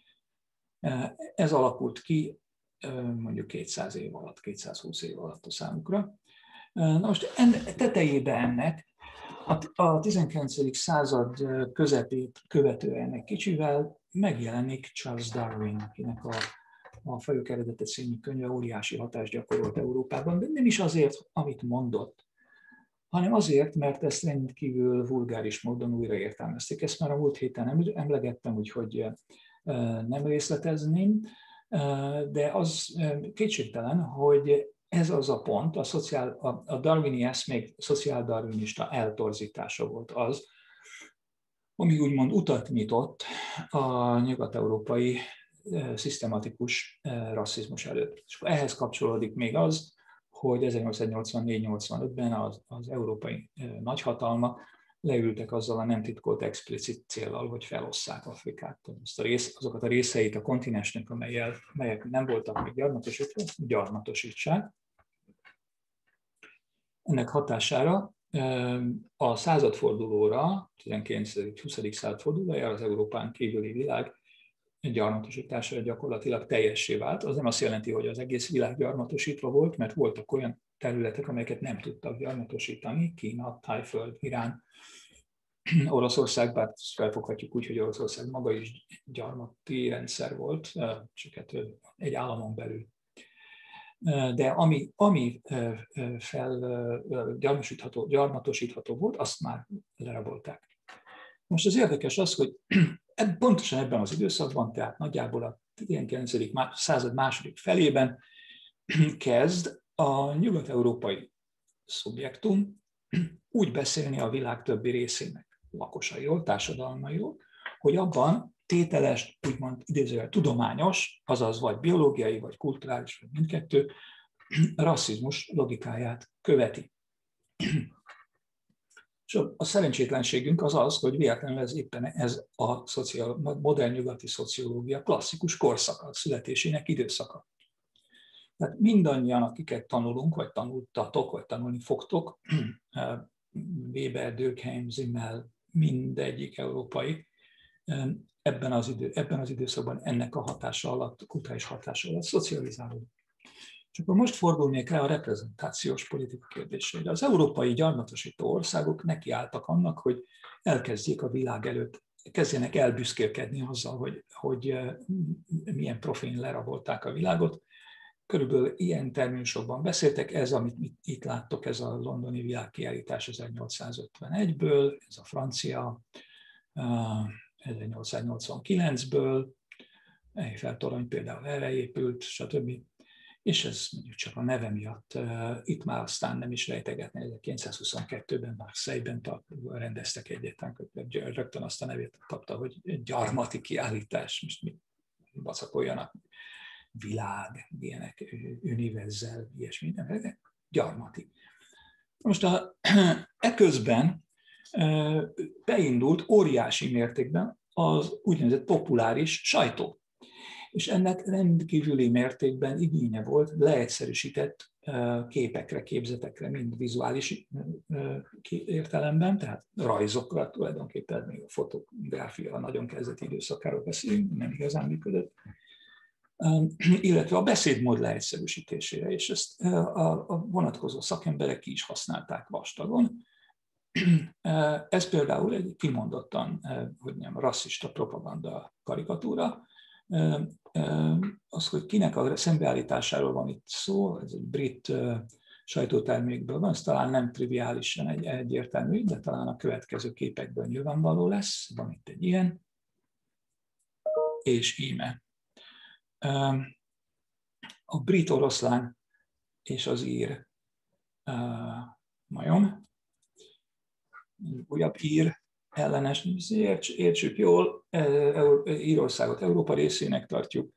Ez alakult ki mondjuk kétszáz év alatt, kétszázhúsz év alatt a számukra. Na most tetejében ennek a tizenkilencedik század közepét követően ennek kicsivel megjelenik Charles Darwin, akinek a a Fajok eredete című könyve óriási hatást gyakorolt Európában, de nem is azért, amit mondott, hanem azért, mert ezt rendkívül vulgáris módon újraértelmezték. Ezt már a múlt héten emlegettem, úgyhogy nem részletezném, de az kétségtelen, hogy ez az a pont, a, szociál, a darwini eszmék szociáldarwinista eltorzítása volt az, ami úgymond utat nyitott a nyugat-európai szisztematikus rasszizmus előtt. És ehhez kapcsolódik még az, hogy ezernyolcszáznyolcvannégy nyolcvanötben az, az európai nagyhatalmak leültek azzal a nem titkolt explicit céllal, hogy felosszák Afrikát. Azt a rész, azokat a részeit a kontinensnek, amelyel, melyek nem voltak még gyarmatosítva, gyarmatosítsák. Ennek hatására a századfordulóra, tizenkilencedik-huszadik századfordulóra az Európán kívüli világ gyarmatosítása gyakorlatilag teljessé vált. Az nem azt jelenti, hogy az egész világ gyarmatosítva volt, mert voltak olyan területek, amelyeket nem tudtak gyarmatosítani, Kína, Tájföld, Irán, Oroszország, bár felfoghatjuk úgy, hogy Oroszország maga is gyarmati rendszer volt, csak egy államon belül. De ami, ami fel gyarmatosítható, gyarmatosítható volt, azt már lerabolták. Most az érdekes az, hogy pontosan ebben az időszakban, tehát nagyjából a tizenkilencedik század második felében kezd a nyugat-európai szubjektum úgy beszélni a világ többi részének lakosairól, társadalmairól, hogy abban tételes, úgymond idézően tudományos, azaz vagy biológiai, vagy kulturális, vagy mindkettő, rasszizmus logikáját követi. És a szerencsétlenségünk az az, hogy véletlenül ez éppen ez a szociál, modern nyugati szociológia klasszikus korszaka, születésének időszaka. Tehát mindannyian, akiket tanulunk, vagy tanultatok, vagy tanulni fogtok, Weber, Durkheim, Simmel, mindegyik európai, ebben az, idő, ebben az időszakban ennek a hatása alatt, kulturális hatása alatt szocializálódik. És akkor most fordulnék rá a reprezentációs politika kérdésére. Az európai gyarmatosító országok nekiálltak annak, hogy elkezdjék a világ előtt, kezdjenek elbüszkélkedni azzal, hogy, hogy milyen profin lerabolták a világot. Körülbelül ilyen terminusokban beszéltek, ez, amit itt láttok, ez a londoni világkiállítás ezernyolcszázötvenegyből, ez a francia ezernyolcszáznyolcvankilencből, Eiffel torony például erre épült, stb. És ez mondjuk csak a neve miatt, itt már aztán nem is rejtegetni, ezerkilencszázhuszonkettőben Marseille-ben rendeztek egyetlen, rögtön azt a nevét kapta, hogy gyarmati kiállítás, most mi vacakoljanak, világ, ilyenek, univerzál, ilyesmi, de gyarmati. Most a, eközben beindult óriási mértékben az úgynevezett populáris sajtó. És ennek rendkívüli mértékben igénye volt leegyszerűsített képekre, képzetekre, mind vizuális értelemben, tehát rajzokra tulajdonképpen, még a fotográfia a nagyon kezdeti időszakáról beszélünk, nem igazán működött, illetve a beszédmód leegyszerűsítésére, és ezt a vonatkozó szakemberek ki is használták vastagon. Ez például egy kimondottan, hogy nem, rasszista propaganda karikatúra. Az, hogy kinek a szembeállításáról van itt szó, ez egy brit sajtótermékből van, ez talán nem triviálisan egy, egyértelmű, de talán a következő képekből nyilvánvaló lesz. Van itt egy ilyen, és íme. A brit oroszlán és az ír majom, újabb ír ellenes, értsük jól, Írországot Európa részének tartjuk,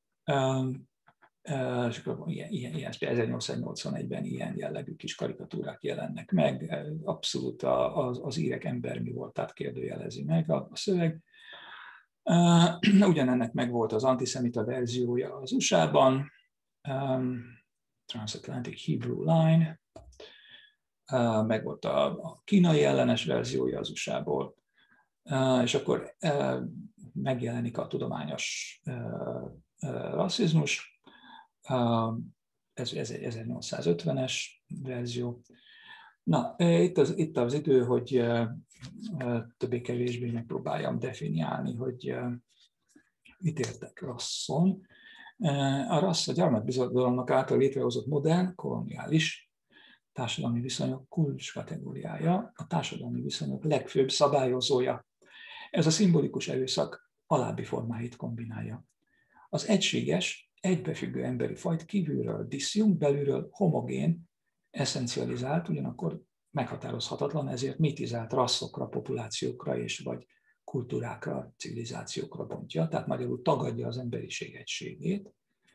és akkor ilyen, ilyen, ilyen, ezernyolcszáznyolcvanegyben ilyen jellegű kis karikatúrák jelennek meg, abszolút az, az írek embermi voltát kérdőjelezi meg a, a szöveg. Ugyanennek meg volt az antiszemita verziója az u es á-ban, Transatlantic Hebrew Line, meg volt a, a kínai ellenes verziója az u es á-ból, és akkor megjelenik a tudományos rasszizmus, ez, ez egy ezernyolcszázötvenes verzió. Na, itt az, itt az idő, hogy többé-kevésbé megpróbáljam definiálni, hogy mit értek rasszon. A rassz a gyarmatbirodalomnak által létrehozott modern, koloniális társadalmi viszonyok kulcskategóriája, a társadalmi viszonyok legfőbb szabályozója. Ez a szimbolikus erőszak alábbi formáit kombinálja. Az egységes, egybefüggő emberi fajt kívülről diszjunkt, belülről homogén, eszencializált, ugyanakkor meghatározhatatlan, ezért mitizált rasszokra, populációkra és vagy kultúrákra, civilizációkra bontja, tehát magyarul tagadja az emberiség egységét.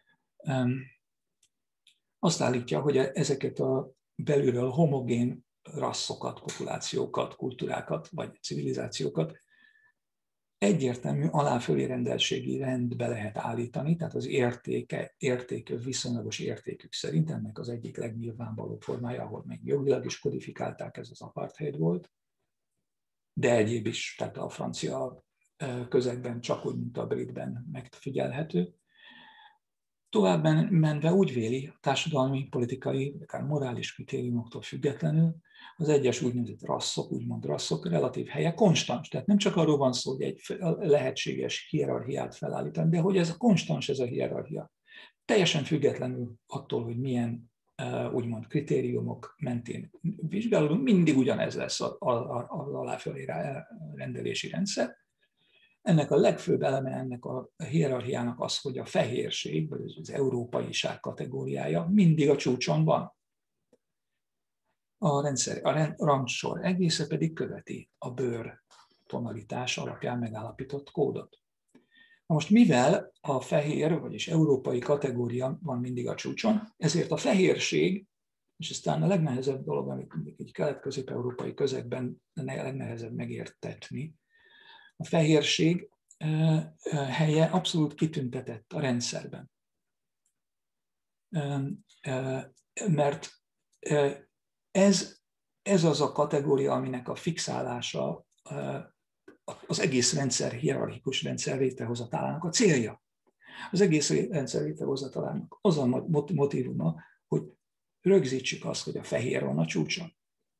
Azt állítja, hogy ezeket a belülről homogén rasszokat, populációkat, kultúrákat vagy civilizációkat egyértelmű aláfölé rendeltségi rendbe lehet állítani, tehát az értéke, értéke, viszonylagos értékük szerint, ennek az egyik legnyilvánvalóbb formája, ahol még jogilag is kodifikálták, ez az apartheid volt, de egyéb is, tehát a francia közegben csak úgy, mint a britben megfigyelhető. Tovább menve úgy véli, a társadalmi, politikai, akár morális kritériumoktól függetlenül, az egyes úgynevezett rasszok, úgymond rasszok relatív helye konstans. Tehát nem csak arról van szó, hogy egy lehetséges hierarchiát felállítani, de hogy ez a konstans, ez a hierarchia. Teljesen függetlenül attól, hogy milyen úgymond kritériumok mentén vizsgálódunk, mindig ugyanez lesz az aláfölé rendelési rendszer. Ennek a legfőbb eleme ennek a hierarchiának az, hogy a fehérség, vagy az európaiság kategóriája mindig a csúcson van. A rendszer, a rangsor egésze pedig követi a bőr tonalitás alapján megállapított kódot. Na most mivel a fehér, vagyis európai kategória van mindig a csúcson, ezért a fehérség, és aztán a legnehezebb dolog, amit egy kelet-közép-európai közegben a legnehezebb megértetni, a fehérség helye abszolút kitüntetett a rendszerben. Mert ez, ez az a kategória, aminek a fixálása az egész rendszer, hierarchikus rendszer létrehozatalának a célja. Az egész rendszer létrehozatalának az a motívuma, hogy rögzítsük azt, hogy a fehér van a csúcson.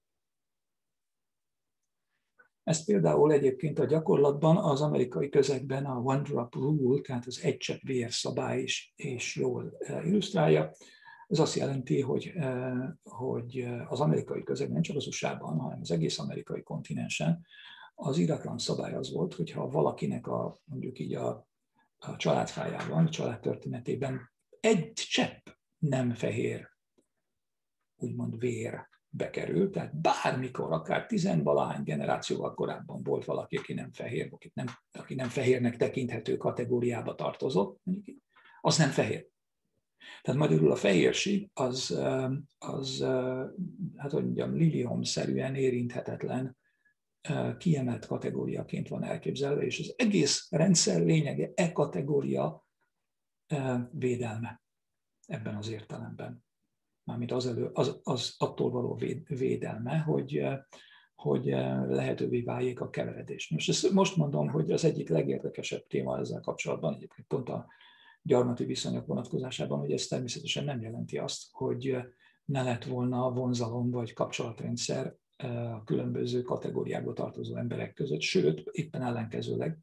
Ez például egyébként a gyakorlatban az amerikai közegben a one drop rule, tehát az egy csepp vér szabály is és jól illusztrálja. Ez azt jelenti, hogy, hogy az amerikai közeg nem csak az u es á-ban, hanem az egész amerikai kontinensen az iratlan szabály az volt, hogyha valakinek a, mondjuk így a, a családfájában, a családtörténetében egy csepp nem fehér, úgymond vér bekerül, tehát bármikor, akár tizenvalahány generációval korábban volt valaki, aki nem fehér, aki nem, aki nem fehérnek tekinthető kategóriába tartozott, az nem fehér. Tehát magyarul a fehérség az, az hát hogy mondjam, liliomszerűen érinthetetlen, kiemelt kategóriaként van elképzelve, és az egész rendszer lényege e kategória védelme ebben az értelemben. Mármint az, elő, az, az attól való védelme, hogy, hogy lehetővé váljék a keveredés. Most, ezt most mondom, hogy az egyik legérdekesebb téma ezzel kapcsolatban, egyébként pont a gyarmati viszonyok vonatkozásában, hogy ez természetesen nem jelenti azt, hogy ne lett volna vonzalom vagy kapcsolatrendszer a különböző kategóriákba tartozó emberek között, sőt, éppen ellenkezőleg,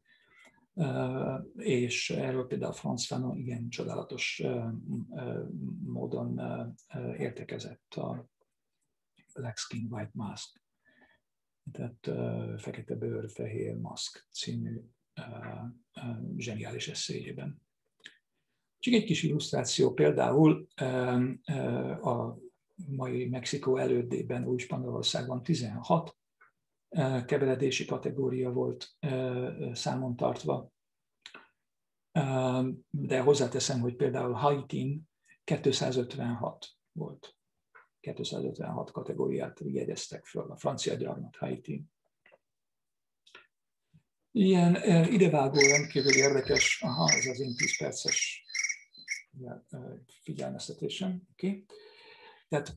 és erről például Frantz Fanon igen csodálatos módon értekezett a Black Skin, White Mask, tehát Fekete bőr, fehér maszk című zseniális eszéjében. Csak egy kis illusztráció, például a mai Mexikó elődében, Új-Spanyolországban tizenhat keveredési kategória volt számon tartva, de hozzáteszem, hogy például Haitin kétszázötvenhat volt. kétszázötvenhat kategóriát jegyeztek föl, a francia gyarmat Haitin. Ilyen idevágó, rendkívül érdekes, aha, ez az én tíz perces figyelmeztetésem. Okay. Tehát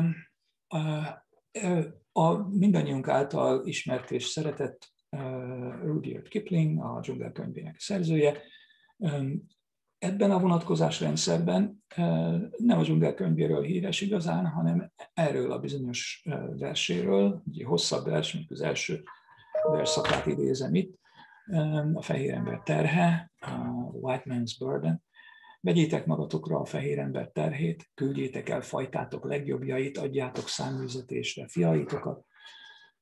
a mindannyiunk által ismert és szeretett Rudyard Kipling, a Dzsungelkönyvének szerzője, ebben a vonatkozásrendszerben nem a Dzsungelkönyvéről híres igazán, hanem erről a bizonyos verséről, egy hosszabb vers, mint az első versszakát idézem itt, a fehér ember terhe, a White Man's Burden. Vegyétek magatokra a fehér ember terhét, küldjétek el fajtátok legjobbjait, adjátok száműzetésre fiaitokat,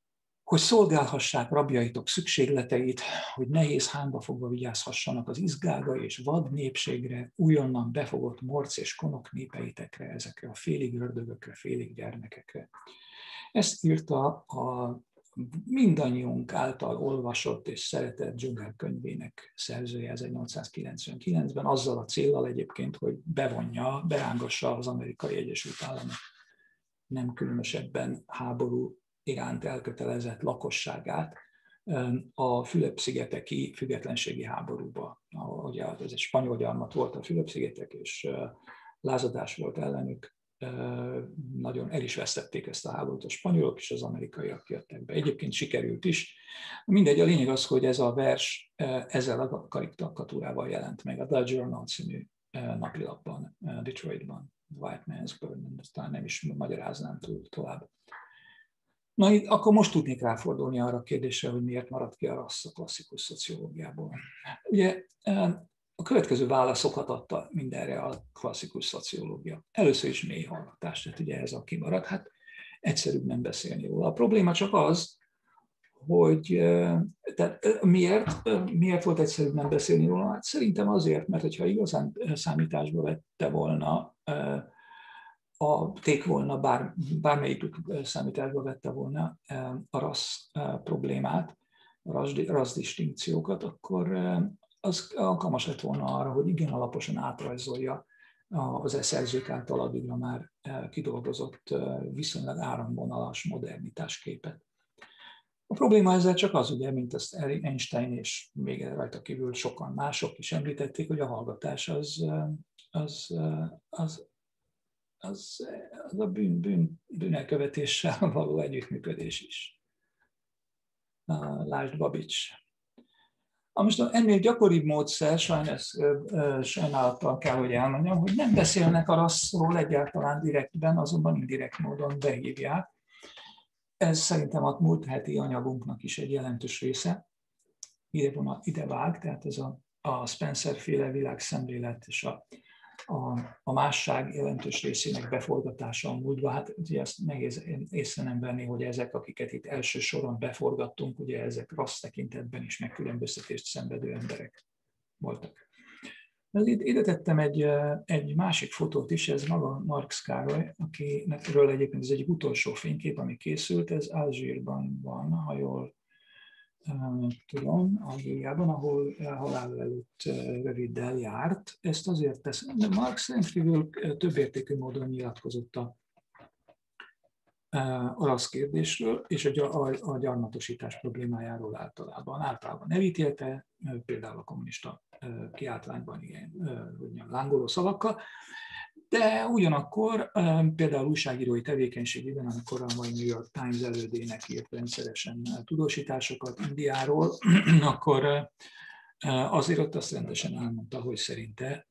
hogy szolgálhassák rabjaitok szükségleteit, hogy nehéz hányba fogva vigyázhassanak az izgágai és vad népségre, újonnan befogott morc és konok népeitekre, ezekre a félig ördögökre, félig gyermekekre. Ezt írta a mindannyiunk által olvasott és szeretett Dzsungel könyvének szerzője ezernyolcszázkilencvenkilencben, azzal a céllal egyébként, hogy bevonja, berángassa az Amerikai Egyesült Államok nem különösebben háború iránt elkötelezett lakosságát a Fülöp-szigeteki függetlenségi háborúba. Ugye ez egy spanyol gyarmat volt a Fülöp-szigetek, és lázadás volt ellenük. Nagyon el is vesztették ezt a háborút a spanyolok, és az amerikaiak jöttek be. Egyébként sikerült is. Mindegy, a lényeg az, hogy ez a vers ezzel a karikatúrával jelent meg a The Journal című napilapban, Detroitban, White Man's Burden, aztán nem is magyaráznám túl tovább. Na, itt, akkor most tudnék ráfordulni arra a kérdésre, hogy miért maradt ki a rassz a klasszikus szociológiából. Ugye a következő válaszokat adta mindenre a klasszikus szociológia. Először is mély hallgatás, tehát ugye ez a kimaradt, hát egyszerűbb nem beszélni róla. A probléma csak az, hogy tehát miért, miért volt egyszerűbb nem beszélni róla? Hát szerintem azért, mert hogyha igazán számításba vette volna, a ték volna, bár, bármelyikük számításba vette volna a rassz problémát, a rassz distinkciókat, akkor az alkalmas lett volna arra, hogy igen alaposan átrajzolja az e szerzők által addigra már kidolgozott viszonylag áramvonalas modernitásképet. A probléma ezzel csak az, ugye, mint ezt Einstein és még rajta kívül sokan mások is említették, hogy a hallgatás az, az, az, az, az a bűn, bűn, bűnelkövetéssel való együttműködés is. Lásd Babics. Most ennél gyakoribb módszer, sajnos, sajnálattal kell, hogy elmondjam, hogy nem beszélnek a rasszról egyáltalán direktben, azonban indirekt módon behívják. Ez szerintem a múlt heti anyagunknak is egy jelentős része. Ide, van, ide vág, tehát ez a, a Spencer-féle világszemlélet és a, a, a másság jelentős részének beforgatása a múltba. Hát ugye ezt nehéz észre nem venni, hogy ezek, akiket itt első soron beforgattunk, ugye ezek rassz tekintetben is megkülönböztetést szenvedő emberek voltak. Ide tettem egy, egy másik fotót is, ez maga Marx Károly, akiről egyébként ez egy utolsó fénykép, ami készült, ez Alzsírban van, ha jól uh, tudom, Algériában, ahol halál előtt uh, röviddel járt. Ezt azért teszem, de Marx rendkívül többértékű módon nyilatkozott a, uh, a rassz kérdésről, és a, a, a gyarmatosítás problémájáról általában. Általában elítélte, például a kommunista kiáltványban ilyen mondjam, lángoló szavakkal, de ugyanakkor például újságírói tevékenységében, amikor a mai New York Times elődének írt rendszeresen tudósításokat Indiáról, akkor azért ott azt rendesen elmondta, hogy szerinte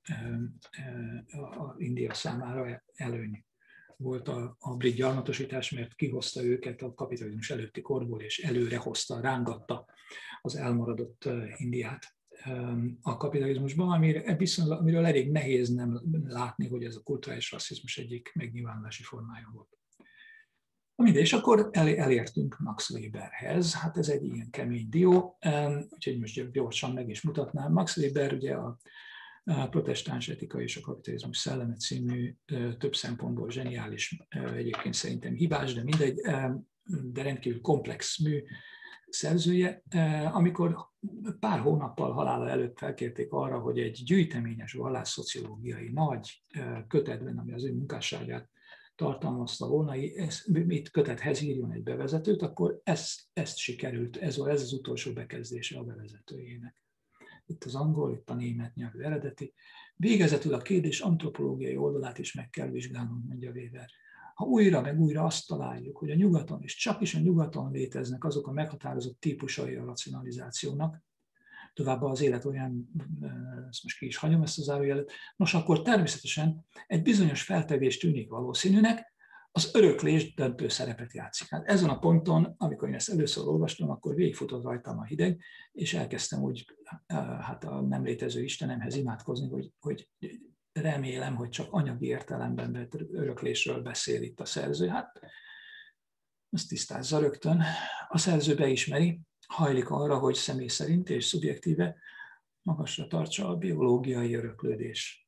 a India számára előny volt a, a brit gyarmatosítás, mert kihozta őket a kapitalizmus előtti korból, és előre hozta, rángatta az elmaradott Indiát a kapitalizmusban, amire, viszonylag, amiről elég nehéz nem látni, hogy ez a kulturális rasszizmus egyik megnyilvánulási formája volt. Mindegy, és akkor elértünk Max Weberhez, hát ez egy ilyen kemény dió, úgyhogy most gyorsan meg is mutatnám. Max Weber ugye a Protestáns etika és a kapitalizmus szelleme című több szempontból zseniális, egyébként szerintem hibás, de mindegy, de rendkívül komplex mű szerzője, amikor pár hónappal halála előtt felkérték arra, hogy egy gyűjteményes vallásszociológiai nagy kötetben, ami az ő munkásságát tartalmazta volna, itt kötethez írjon egy bevezetőt, akkor ezt, ezt sikerült, ez, ez az utolsó bekezdése a bevezetőjének. Itt az angol, itt a német nyelvű eredeti. Végezetül a kérdés antropológiai oldalát is meg kell vizsgálnunk, mondja Weber. Ha újra meg újra azt találjuk, hogy a nyugaton, és csak is a nyugaton léteznek azok a meghatározott típusai a racionalizációnak, továbbá az élet olyan, ezt most ki is hagyom ezt a zárójelet, nos akkor természetesen egy bizonyos feltevés tűnik valószínűnek, az öröklés döntő szerepet játszik. Hát ezen a ponton, amikor én ezt először olvastam, akkor végigfutott rajtam a hideg, és elkezdtem úgy hát a nem létező Istenemhez imádkozni, hogy, hogy remélem, hogy csak anyagi értelemben vett öröklésről beszél itt a szerző. Hát ezt tisztázza rögtön. A szerző beismeri, hajlik arra, hogy személy szerint és szubjektíve magasra tartsa a biológiai öröklődés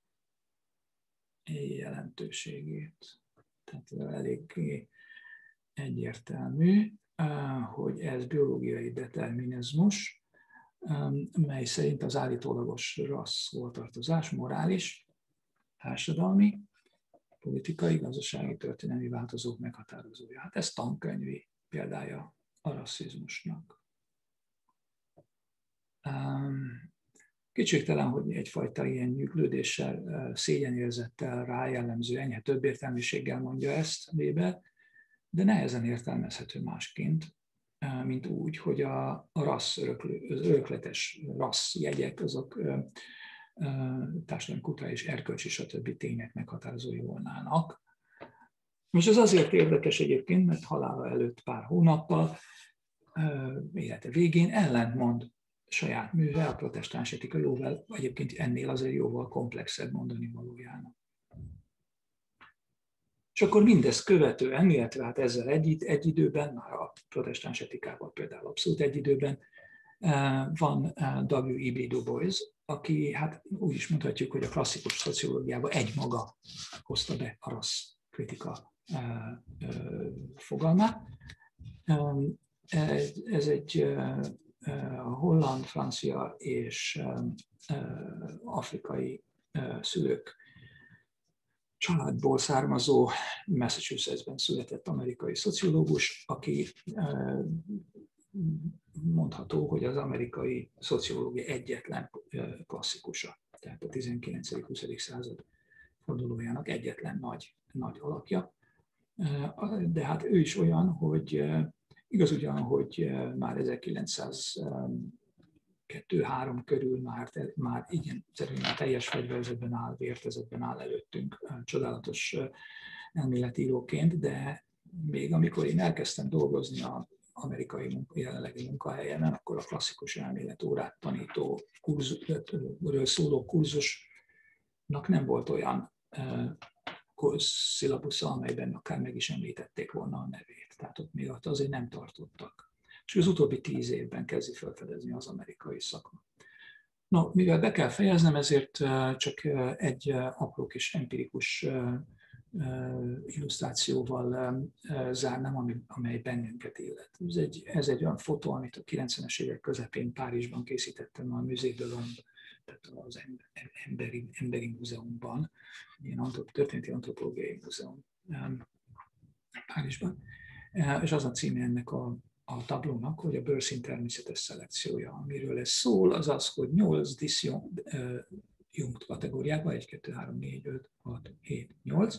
jelentőségét. Tehát eléggé egyértelmű, hogy ez biológiai determinizmus, mely szerint az állítólagos rassz hovatartozás morális, társadalmi, politikai, gazdasági, történelmi változók meghatározója. Hát ez tankönyvi példája a rasszizmusnak. Kétségtelen, hogy egyfajta ilyen nyüglődéssel, szégyenérzettel rájellemző enyhe többértelműséggel mondja ezt Weber, de nehezen értelmezhető másként, mint úgy, hogy a, a rassz öröklő, az örökletes rassz jegyek, azok társadalmi, kulturális, erkölcsi, stb. Tények meghatározói volnának. Most ez azért érdekes egyébként, mert halála előtt pár hónappal, élete végén ellentmond saját műve, a protestáns etika jóval, egyébként ennél azért jóval komplexebb mondani valójának. És akkor mindezt követően, illetve hát ezzel egy, egy időben, már a protestáns etikával például abszolút egy időben, van W E B Du Bois, aki hát úgy is mondhatjuk, hogy a klasszikus szociológiában egymaga hozta be a rassz kritika fogalmát. Ez egy holland, francia és afrikai szülők családból származó, Massachusettsben született amerikai szociológus, aki mondható, hogy az amerikai szociológia egyetlen klasszikusa, tehát a tizenkilencedik-huszadik század fordulójának egyetlen nagy, nagy alakja. De hát ő is olyan, hogy igaz ugyan, hogy már ezerkilencszázkettő-három körül már, már igen, szerintem teljes fegyverzetben áll, vértezetben áll előttünk, csodálatos elméletíróként, de még amikor én elkezdtem dolgozni az amerikai munka, jelenlegi munkahelyemen, akkor a klasszikus elméletórát tanító kurzusról szóló kurzusnak nem volt olyan szilabusza, amelyben akár meg is említették volna a nevét. Tehát ott még azért nem tartottak. És az utóbbi tíz évben kezdi felfedezni az amerikai szakma. No, mivel be kell fejeznem, ezért csak egy apró kis empirikus illusztrációval zárnám, amely bennünket illet. Ez egy, ez egy olyan fotó, amit a kilencvenes évek közepén Párizsban készítettem a Musée de l'Homme, tehát az Emberi, Emberi Múzeumban, ilyen antrop, történeti antropológiai múzeum Párizsban. És az a címe ennek a, a tablónak, hogy a bőrszín természetes szelekciója. Amiről ez szól, az az, hogy nyolc diszjunkt kategóriában, egy, kettő, három, négy, öt, hat, hét, nyolc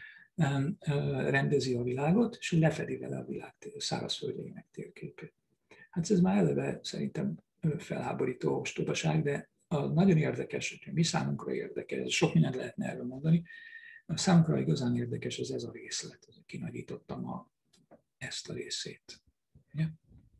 rendezi a világot, és lefedi vele a világ szárazföldjeinek térképét. Hát ez már eleve szerintem felháborító ostobaság, de a nagyon érdekes, hogy mi számunkra érdekes, sok mindent lehetne erről mondani, a számunkra igazán érdekes az ez a részlet, kinagyítottam a, ezt a részét. Ja?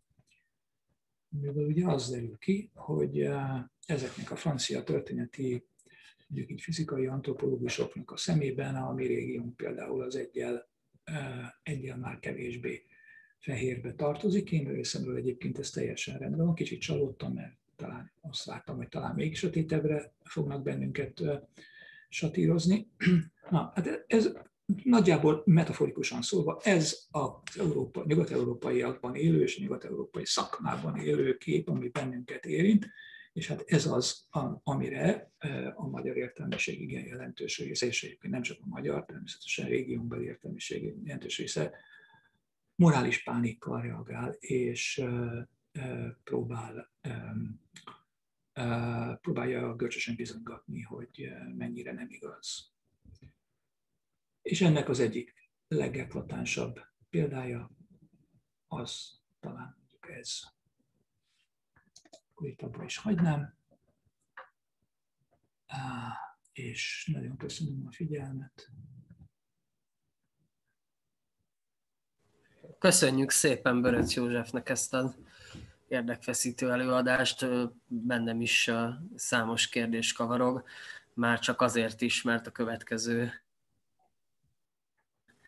Mivel ugye az derül ki, hogy ezeknek a francia történeti, mondjuk így fizikai antropológusoknak a szemében a mi régiónk például az egyel, egyel már kevésbé fehérbe tartozik. Én részemről egyébként ez teljesen rendben van, kicsit csalódtam, mert talán azt vártam, hogy talán még sötétebbre fognak bennünket satírozni. Na, hát ez nagyjából metaforikusan szólva, ez az Európa, nyugat-európaiakban élő és nyugat-európai szakmában élő kép, ami bennünket érint, és hát ez az, amire a magyar értelmiség igen jelentős része, és egyébként nem csak a magyar, természetesen régiónbeli értelmiség jelentős része morális pánikkal reagál, és próbál, próbálja görcsösen bizonygatni, hogy mennyire nem igaz. És ennek az egyik legeklatánsabb példája az talán mondjuk ez. Akkor itt abba is hagynám. És nagyon köszönöm a figyelmet. Köszönjük szépen Böröcz Józsefnek ezt az érdekfeszítő előadást. Bennem is számos kérdés kavarog, már csak azért is, mert a következő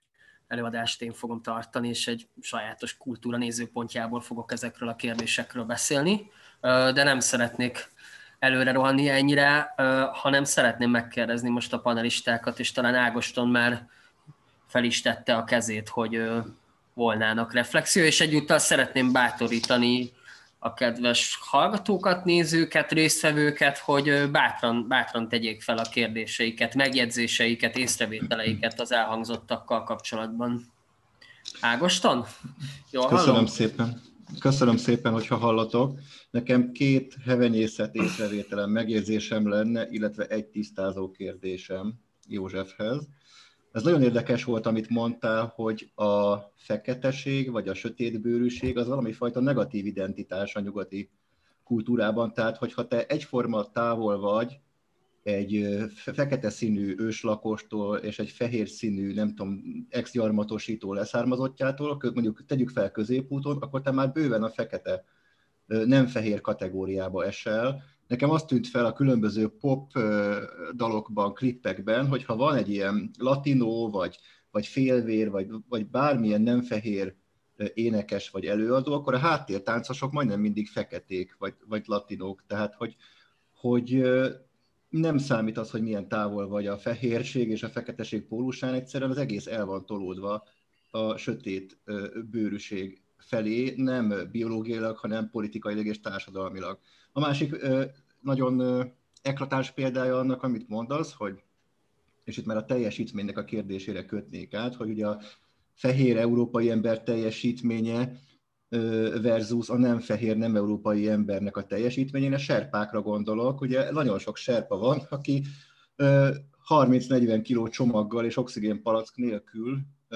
előadást én fogom tartani, és egy sajátos kultúra nézőpontjából fogok ezekről a kérdésekről beszélni, de nem szeretnék előre rohanni ennyire, hanem szeretném megkérdezni most a panelistákat, és talán Ágoston már fel is tette a kezét, hogy volnának reflexió, és egyúttal szeretném bátorítani a kedves hallgatókat, nézőket, résztvevőket, hogy bátran, bátran tegyék fel a kérdéseiket, megjegyzéseiket, észrevételeiket az elhangzottakkal kapcsolatban. Ágoston? Jól Köszönöm hallom? szépen. Köszönöm szépen, hogyha hallatok. Nekem két hevenyészet észrevételem, megjegyzésem lenne, illetve egy tisztázó kérdésem Józsefhez. Ez nagyon érdekes volt, amit mondtál, hogy a feketeség vagy a sötétbőrűség az valami fajta negatív identitás a nyugati kultúrában. Tehát, hogyha te egyforma távol vagy egy fekete színű őslakostól és egy fehér színű, nem tudom, ex-gyarmatosító leszármazottjától, mondjuk tegyük fel középúton, akkor te már bőven a fekete, nem fehér kategóriába esel. Nekem azt tűnt fel a különböző pop dalokban, klippekben, hogy ha van egy ilyen latinó, vagy, vagy félvér, vagy, vagy bármilyen nem fehér énekes vagy előadó, akkor a háttértáncosok majdnem mindig feketék, vagy, vagy latinók. Tehát, hogy, hogy nem számít az, hogy milyen távol vagy a fehérség és a feketeség pólusán, egyszerűen az egész el van tolódva a sötét bőrűség felé, nem biológiailag, hanem politikailag és társadalmilag. A másik nagyon eklatáns példája annak, amit mondasz, hogy, és itt már a teljesítménynek a kérdésére kötnék át, hogy ugye a fehér európai ember teljesítménye versus a nem fehér, nem európai embernek a teljesítményén, a serpákra gondolok. Ugye nagyon sok serpa van, aki harminc-negyven kiló csomaggal és oxigénpalack nélkül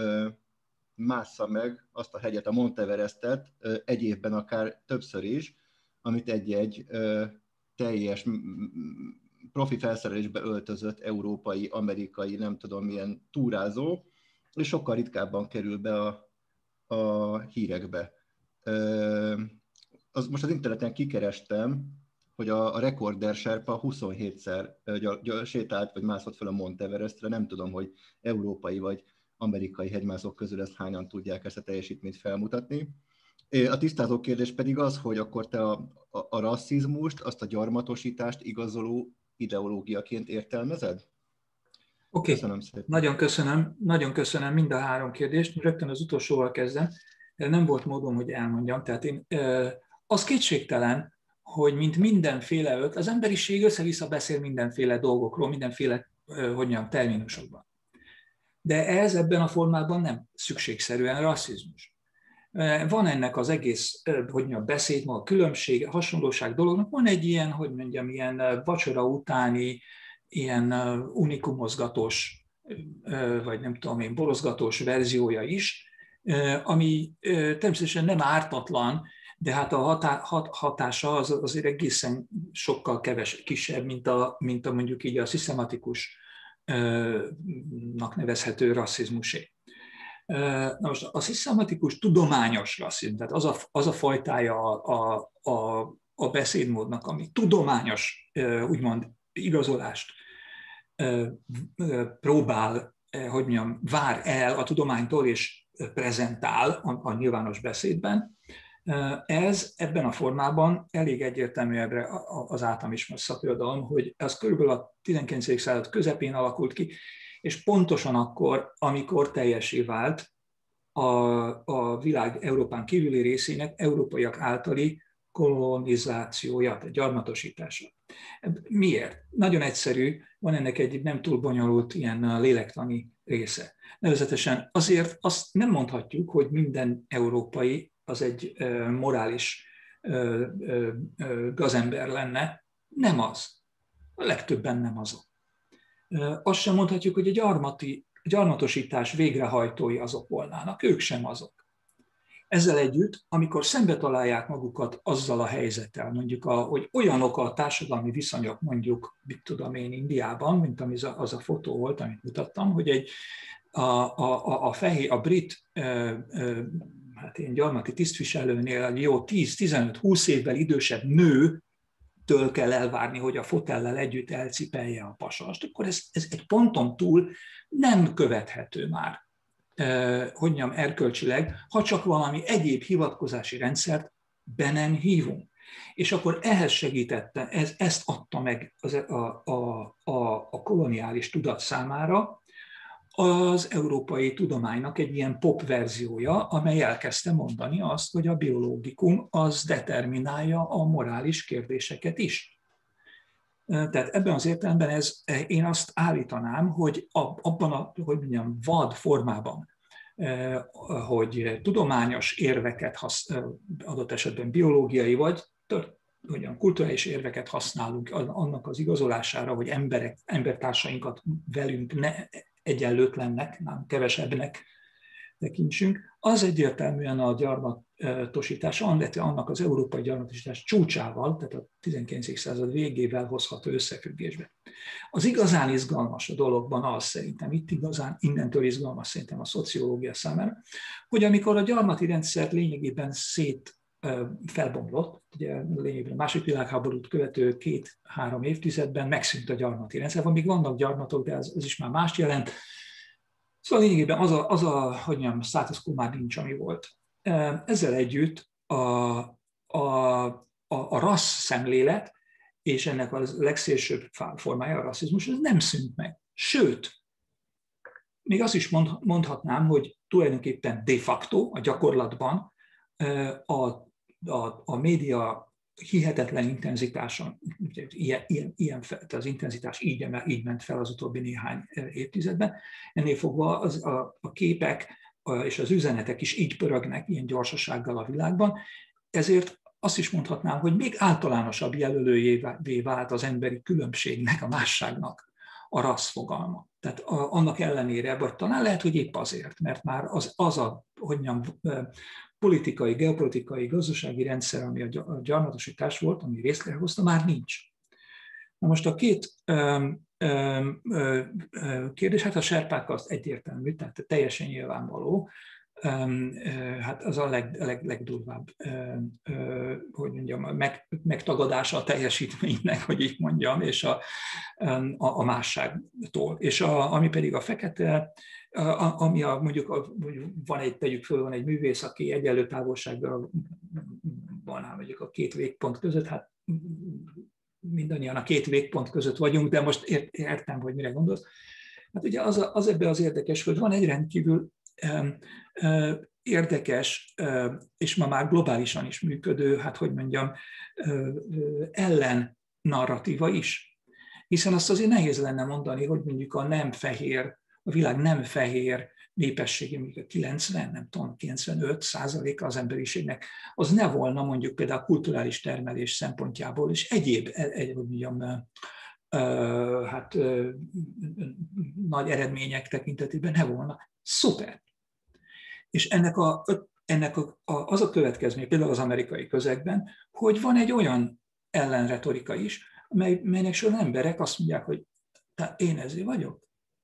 mássza meg azt a hegyet, a Monteverestet egy évben akár többször is, amit egy-egy teljes profi felszerelésbe öltözött európai, amerikai, nem tudom milyen túrázó, és sokkal ritkábban kerül be a, a hírekbe. Az, most az interneten kikerestem, hogy a, a rekorder serpa huszonhétszer sétált, vagy mászott fel a Monteverestre, nem tudom, hogy európai vagy amerikai hegymászók közül ezt hányan tudják ezt a teljesítményt felmutatni. A tisztázó kérdés pedig az, hogy akkor te a, a, a rasszizmust, azt a gyarmatosítást igazoló ideológiaként értelmezed? Oké, okay. Köszönöm szépen. Nagyon köszönöm, nagyon köszönöm mind a három kérdést. Rögtön az utolsóval kezdem. Nem volt módom, hogy elmondjam. Tehát én, az kétségtelen, hogy mint mindenféle öt, az emberiség össze-vissza beszél mindenféle dolgokról, mindenféle, hogy mondjam, terminusokban. De ez ebben a formában nem szükségszerűen rasszizmus. Van ennek az egész, hogy mondjam, beszéd, a különbség, hasonlóság dolognak, van egy ilyen, hogy mondjam, ilyen vacsora utáni, ilyen unikumozgatós, vagy nem tudom én, borozgatós verziója is, ami természetesen nem ártatlan, de hát a hatá, hat, hatása az azért egészen sokkal keves, kisebb, mint a, mint a mondjuk így a szisztematikusnak nevezhető rasszizmusé. Na most a szisztematikus tudományos rasszizmus, tehát az a, az a fajtája a, a, a beszédmódnak, ami tudományos, úgymond igazolást próbál, hogy mondjam, vár el a tudománytól és prezentál a, a nyilvános beszédben, ez ebben a formában elég egyértelmű ebbre az általam ismert szakirodalom, hogy ez körülbelül a tizenkilencedik század közepén alakult ki, és pontosan akkor, amikor teljesé vált a, a világ Európán kívüli részének európaiak általi kolonizációja, tehát gyarmatosítása. Miért? Nagyon egyszerű, van ennek egy nem túl bonyolult ilyen lélektani része. Nevezetesen azért azt nem mondhatjuk, hogy minden európai az egy morális gazember lenne. Nem az. A legtöbben nem azok. Azt sem mondhatjuk, hogy a gyarmati, gyarmatosítás végrehajtói azok volnának. Ők sem azok. Ezzel együtt, amikor szembe találják magukat azzal a helyzettel, mondjuk, a, hogy olyanok a társadalmi viszonyok, mondjuk, mit tudom én, Indiában, mint az a, az a fotó volt, amit mutattam, hogy egy, a, a, a, fehér, a brit ö, ö, hát én gyarmati tisztviselőnél egy jó tíz-tizenöt-húsz évvel idősebb nőtől kell elvárni, hogy a fotellel együtt elcipelje a pasast, akkor ez, ez egy ponton túl nem követhető már. hogy mondjam, erkölcsileg, ha csak valami egyéb hivatkozási rendszert be nem hívunk. És akkor ehhez segítette, ez, ezt adta meg az, a, a, a, a koloniális tudat számára az európai tudománynak egy ilyen pop verziója, amely elkezdte mondani azt, hogy a biológikum az determinálja a morális kérdéseket is. Tehát ebben az értelemben ez, én azt állítanám, hogy abban a, hogy mondjam, vad formában, hogy tudományos érveket, hasz, adott esetben biológiai vagy hogyan, kulturális érveket használunk annak az igazolására, hogy emberek, embertársainkat velünk ne egyenlőtlennek, nem kevesebbnek tekintsünk, az egyértelműen a gyarmatosítás, annak az európai gyarmatosítás csúcsával, tehát a tizenkilencedik század végével hozható összefüggésbe. Az igazán izgalmas a dologban az szerintem, itt igazán innentől izgalmas szerintem a szociológia számára, hogy amikor a gyarmati rendszer lényegében szét felbomlott, ugye lényegében a második világháborút követő két-három évtizedben megszűnt a gyarmati rendszer, még vannak gyarmatok, de az, az is már mást jelent. Szóval lényegében az a, az a hogy mondjam, status quo már nincs, ami volt. Ezzel együtt a, a, a, a rassz szemlélet, és ennek a legszélsőbb formája a rasszizmus, ez nem szűnt meg. Sőt, még azt is mondhatnám, hogy tulajdonképpen de facto, a gyakorlatban a, a, a média hihetetlen intenzitáson, ilyen, ilyen, ilyen az intenzitás így, így ment fel az utóbbi néhány évtizedben, ennél fogva az, a, a képek és az üzenetek is így pörögnek ilyen gyorsasággal a világban, ezért azt is mondhatnám, hogy még általánosabb jelölőjévé vált az emberi különbségnek, a másságnak a rassz fogalma. Tehát a, annak ellenére, vagy talán lehet, hogy épp azért, mert már az, az a, hogy mondjam, politikai, geopolitikai, gazdasági rendszer, ami a gyarmatosítás volt, ami részt hozta, már nincs. Na most a két ö, ö, ö, kérdés, hát a serpák az egyértelmű, tehát teljesen nyilvánvaló, ö, ö, hát az a leg, leg, legdurvább, ö, ö, hogy mondjam, meg, megtagadása a teljesítménynek, hogy így mondjam, és a, a, a másságtól. És a, ami pedig a fekete, ami a, mondjuk a, van egy, tegyük föl, van egy művész, aki egyenlő távolsággal van mondjuk a két végpont között, hát mindannyian a két végpont között vagyunk, de most ért, értem, hogy mire gondolsz. Hát ugye az, az ebben az érdekes, hogy van egy rendkívül um, uh, érdekes, uh, és ma már globálisan is működő, hát hogy mondjam, uh, uh, ellen narratíva is. Hiszen azt azért nehéz lenne mondani, hogy mondjuk a nem fehér, a világ nem fehér népessége, mondjuk a kilencven, nem tudom, kilencvenöt százaléka az emberiségnek, az ne volna mondjuk például a kulturális termelés szempontjából, és egyéb, egy, hogy mondjam, hát nagy eredmények tekintetében ne volna. Szuper! És ennek, a, ennek a, az a következmény, például az amerikai közegben, hogy van egy olyan ellenretorika is, mely, melynek során emberek azt mondják, hogy én ezért vagyok.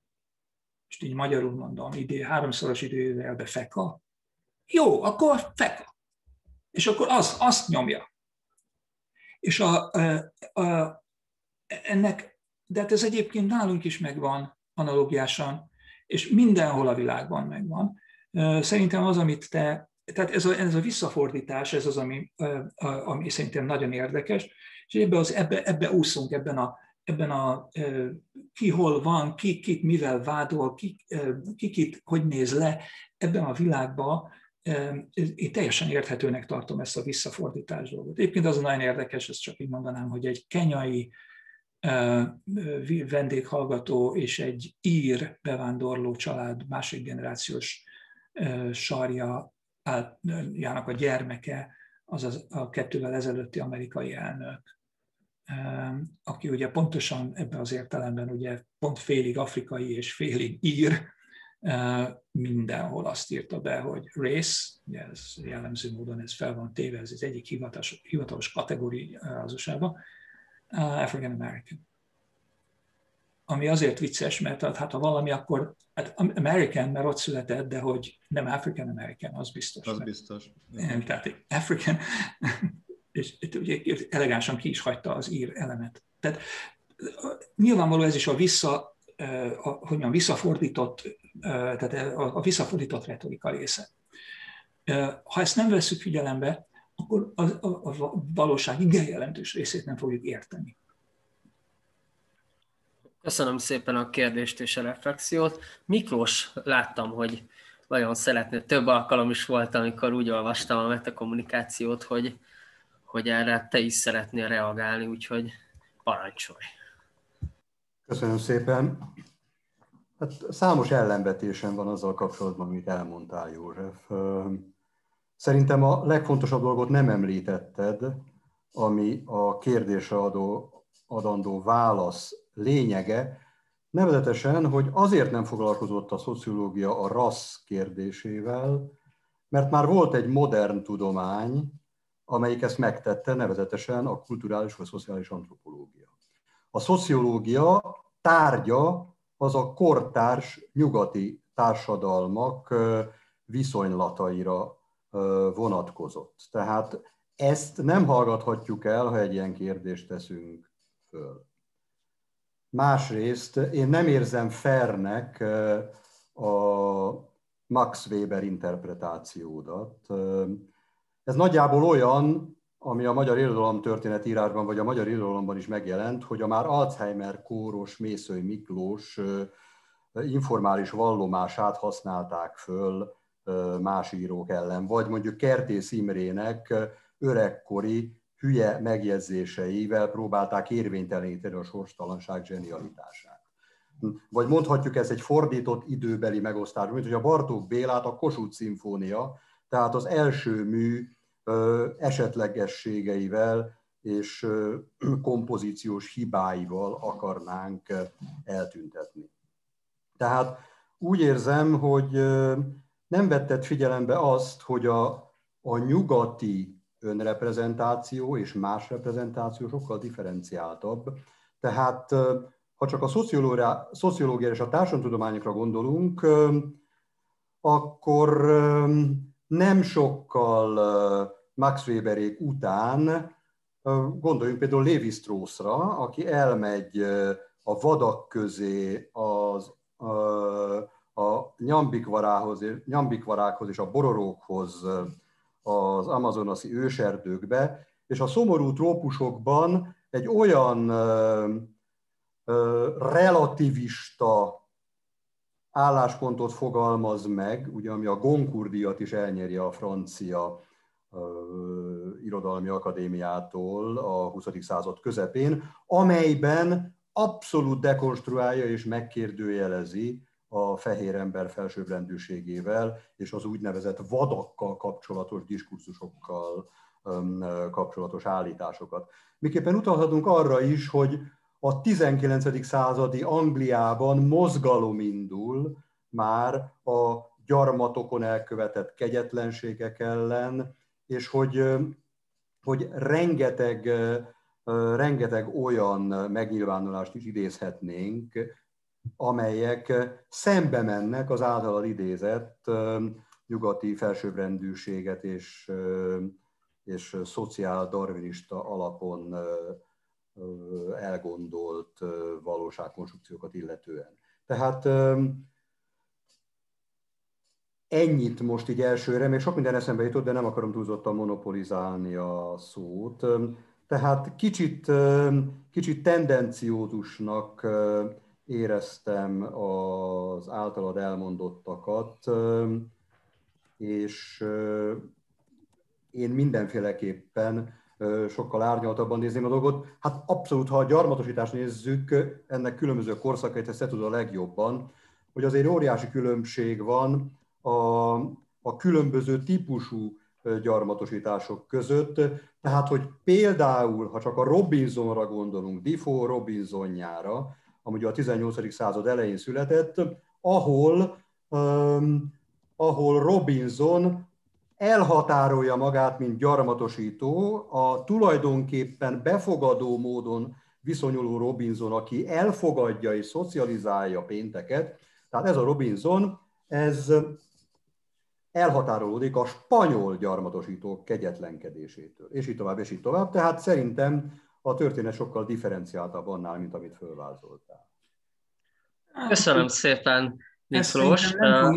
És így magyarul mondom, idő, háromszoros időjelbe feka. Jó, akkor feka. És akkor az, azt nyomja. És a, a, a, ennek, de hát ez egyébként nálunk is megvan analogiásan, és mindenhol a világban megvan. Szerintem az, amit te, tehát ez a, ez a visszafordítás, ez az, ami, ami szerintem nagyon érdekes, és ebbe, az, ebbe, ebbe úszunk, ebben a ebben a ki hol van, ki kit mivel vádol, ki, ki kit hogy néz le, ebben a világban én teljesen érthetőnek tartom ezt a visszafordítás dolgot. Egyébként az nagyon érdekes, ezt csak így mondanám, hogy egy kenyai vendéghallgató és egy ír bevándorló család második generációs sarjának a gyermeke, az a kettővel ezelőtti amerikai elnök, aki ugye pontosan ebben az értelemben ugye pont félig afrikai és félig ír, mindenhol azt írta be, hogy race, ugye ez jellemző módon ez fel van téve, ez az egyik hivatalos, hivatalos kategória az u es á-ban, African American. Ami azért vicces, mert hát ha valami, akkor hát American, mert ott született, de hogy nem African American, az biztos. Az biztos. Nem, tehát African, és ugye elegánsan ki is hagyta az ír elemet. Tehát nyilvánvaló ez is a vissza, a, hogy mondjam, visszafordított tehát a visszafordított retorika része. Ha ezt nem vesszük figyelembe, akkor a, a, a valóság igen jelentős részét nem fogjuk érteni. Köszönöm szépen a kérdést és a reflexiót. Miklós, láttam, hogy nagyon szeretné, több alkalom is volt, amikor úgy olvastam a metakommunikációt, hogy, hogy erre te is szeretnél reagálni, úgyhogy parancsolj. Köszönöm szépen. Hát számos ellenvetésem van azzal kapcsolatban, amit elmondtál, József. Szerintem a legfontosabb dolgot nem említetted, ami a kérdésre adó, adandó válasz lényege, nevezetesen, hogy azért nem foglalkozott a szociológia a rassz kérdésével, mert már volt egy modern tudomány, amelyik ezt megtette, nevezetesen a kulturális vagy szociális antropológia. A szociológia tárgya az a kortárs nyugati társadalmak viszonylataira vonatkozott. Tehát ezt nem hallgathatjuk el, ha egy ilyen kérdést teszünk föl. Másrészt én nem érzem fairnek a Max Weber interpretációdat. Ez nagyjából olyan, ami a magyar irodalomtörténet írásban, vagy a magyar irodalomban is megjelent, hogy a már Alzheimer kóros Mészöly Miklós informális vallomását használták föl más írók ellen, vagy mondjuk Kertész Imrének öregkori hülye megjegyzéseivel próbálták érvényteleníteni a sorstalanság zsenialitását. Vagy mondhatjuk, ez egy fordított időbeli megosztás, mint hogy a Bartók Bélát a Kossuth szimfónia, tehát az első mű esetlegességeivel és kompozíciós hibáival akarnánk eltüntetni. Tehát úgy érzem, hogy nem vetted figyelembe azt, hogy a, a nyugati önreprezentáció és más reprezentáció sokkal differenciáltabb. Tehát ha csak a szociológia, szociológia és a társadalomtudományokra gondolunk, akkor nem sokkal Max Weberék után, gondoljunk például Lévi-Straussra, aki elmegy a vadak közé az, a, a nyambikvarához, nyambikvarákhoz és a bororókhoz, az amazonasi őserdőkbe, és a szomorú trópusokban egy olyan ö, ö, relativista álláspontot fogalmaz meg, ugye, ami a Goncourt-díjat is elnyeri a francia ö, irodalmi akadémiától a huszadik század közepén, amelyben abszolút dekonstruálja és megkérdőjelezi a fehér ember felsőbbrendűségével és az úgynevezett vadakkal kapcsolatos diskurzusokkal kapcsolatos állításokat. Miképpen utalhatunk arra is, hogy a tizenkilencedik századi Angliában mozgalom indul már a gyarmatokon elkövetett kegyetlenségek ellen, és hogy, hogy rengeteg, rengeteg olyan megnyilvánulást is idézhetnénk, amelyek szembe mennek az általad idézett nyugati felsőbbrendűséget és, és szociál-darwinista alapon elgondolt valóságkonstrukciókat illetően. Tehát ennyit most így elsőre, még sok minden eszembe jutott, de nem akarom túlzottan monopolizálni a szót. Tehát kicsit, kicsit tendenciózusnak éreztem az általad elmondottakat, és én mindenféleképpen sokkal árnyaltabban nézném a dolgot. Hát abszolút, ha a gyarmatosítást nézzük, ennek különböző korszakait, ezt tud a legjobban, hogy azért óriási különbség van a, a különböző típusú gyarmatosítások között. Tehát, hogy például, ha csak a Robinsonra gondolunk, Defoe Robinsonjára, ami a tizennyolcadik század elején született, ahol, um, ahol Robinson elhatárolja magát, mint gyarmatosító, a tulajdonképpen befogadó módon viszonyuló Robinson, aki elfogadja és szocializálja a pénteket. Tehát ez a Robinson, ez elhatárolódik a spanyol gyarmatosítók kegyetlenkedésétől, és így tovább, és így tovább. Tehát szerintem a történet sokkal differenciáltabb annál, mint amit fölvázoltál. Köszönöm szépen. Miklós. Nem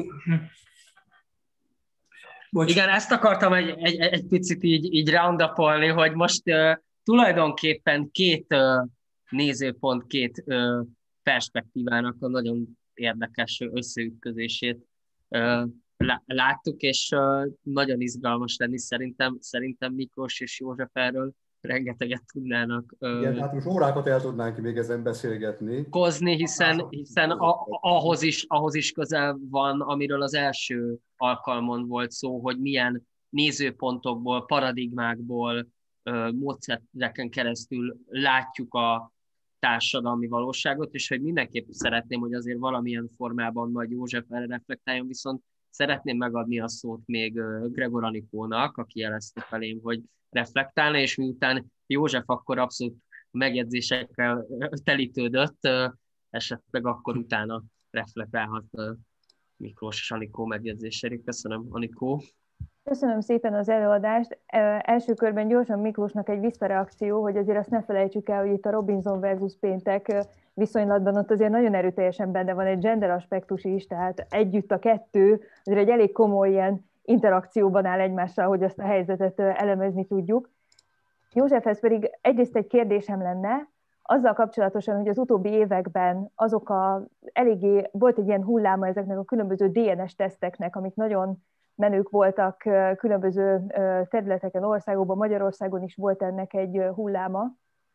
uh, igen, ezt akartam egy, egy, egy picit így, így round-upolni, hogy most uh, tulajdonképpen két uh, nézőpont, két uh, perspektívának a nagyon érdekes összeütközését uh, láttuk, és uh, nagyon izgalmas lenni szerintem, szerintem Miklós és József erről rengeteget tudnának uh, igen, hát most órákat el tudnánk még ezen beszélgetni. Kozni, hiszen, hiszen a, ahhoz, is, ahhoz is közel van, amiről az első alkalmon volt szó, hogy milyen nézőpontokból, paradigmákból, uh, módszereken keresztül látjuk a társadalmi valóságot, és hogy mindenképp szeretném, hogy azért valamilyen formában majd József erre reflektáljon, viszont szeretném megadni a szót még Gregor Anikónak, aki jelezte felém, hogy reflektálna, és miután József akkor abszolút megjegyzésekkel telítődött, esetleg akkor utána reflektálhat Miklós és Anikó megjegyzésére. Köszönöm, Anikó. Köszönöm szépen az előadást. Első körben gyorsan Miklósnak egy visszareakció, hogy azért azt ne felejtsük el, hogy itt a Robinson versus Péntek viszonylatban ott azért nagyon erőteljesen benne van egy gender aspektus is, tehát együtt a kettő azért egy elég komoly ilyen interakcióban áll egymással, hogy azt a helyzetet elemezni tudjuk. Józsefhez pedig egyrészt egy kérdésem lenne, azzal kapcsolatosan, hogy az utóbbi években azok a eléggé, volt egy ilyen hulláma ezeknek a különböző dé en es teszteknek, amik nagyon menők voltak különböző területeken, országokban, Magyarországon is volt ennek egy hulláma.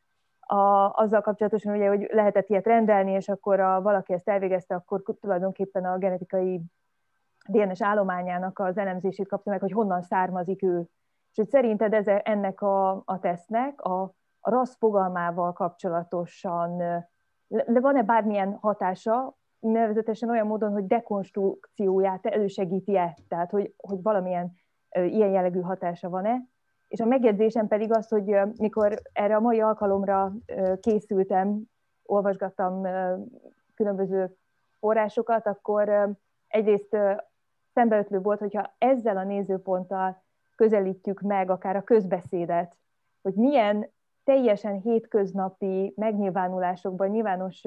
A, azzal kapcsolatosan, ugye, hogy lehetett ilyet rendelni, és akkor a, valaki ezt elvégezte, akkor tulajdonképpen a genetikai dé en es állományának az elemzését kapta meg, hogy honnan származik ő. És hogy szerinted ez, ennek a, a tesztnek a, a rassz fogalmával kapcsolatosan van-e bármilyen hatása, nevezetesen olyan módon, hogy dekonstrukcióját elősegíti-e, tehát hogy, hogy valamilyen ilyen jellegű hatása van-e. És a megjegyzésem pedig az, hogy mikor erre a mai alkalomra készültem, olvasgattam különböző forrásokat, akkor egyrészt szembeötlő volt, hogyha ezzel a nézőponttal közelítjük meg akár a közbeszédet, hogy milyen teljesen hétköznapi megnyilvánulásokban, nyilvános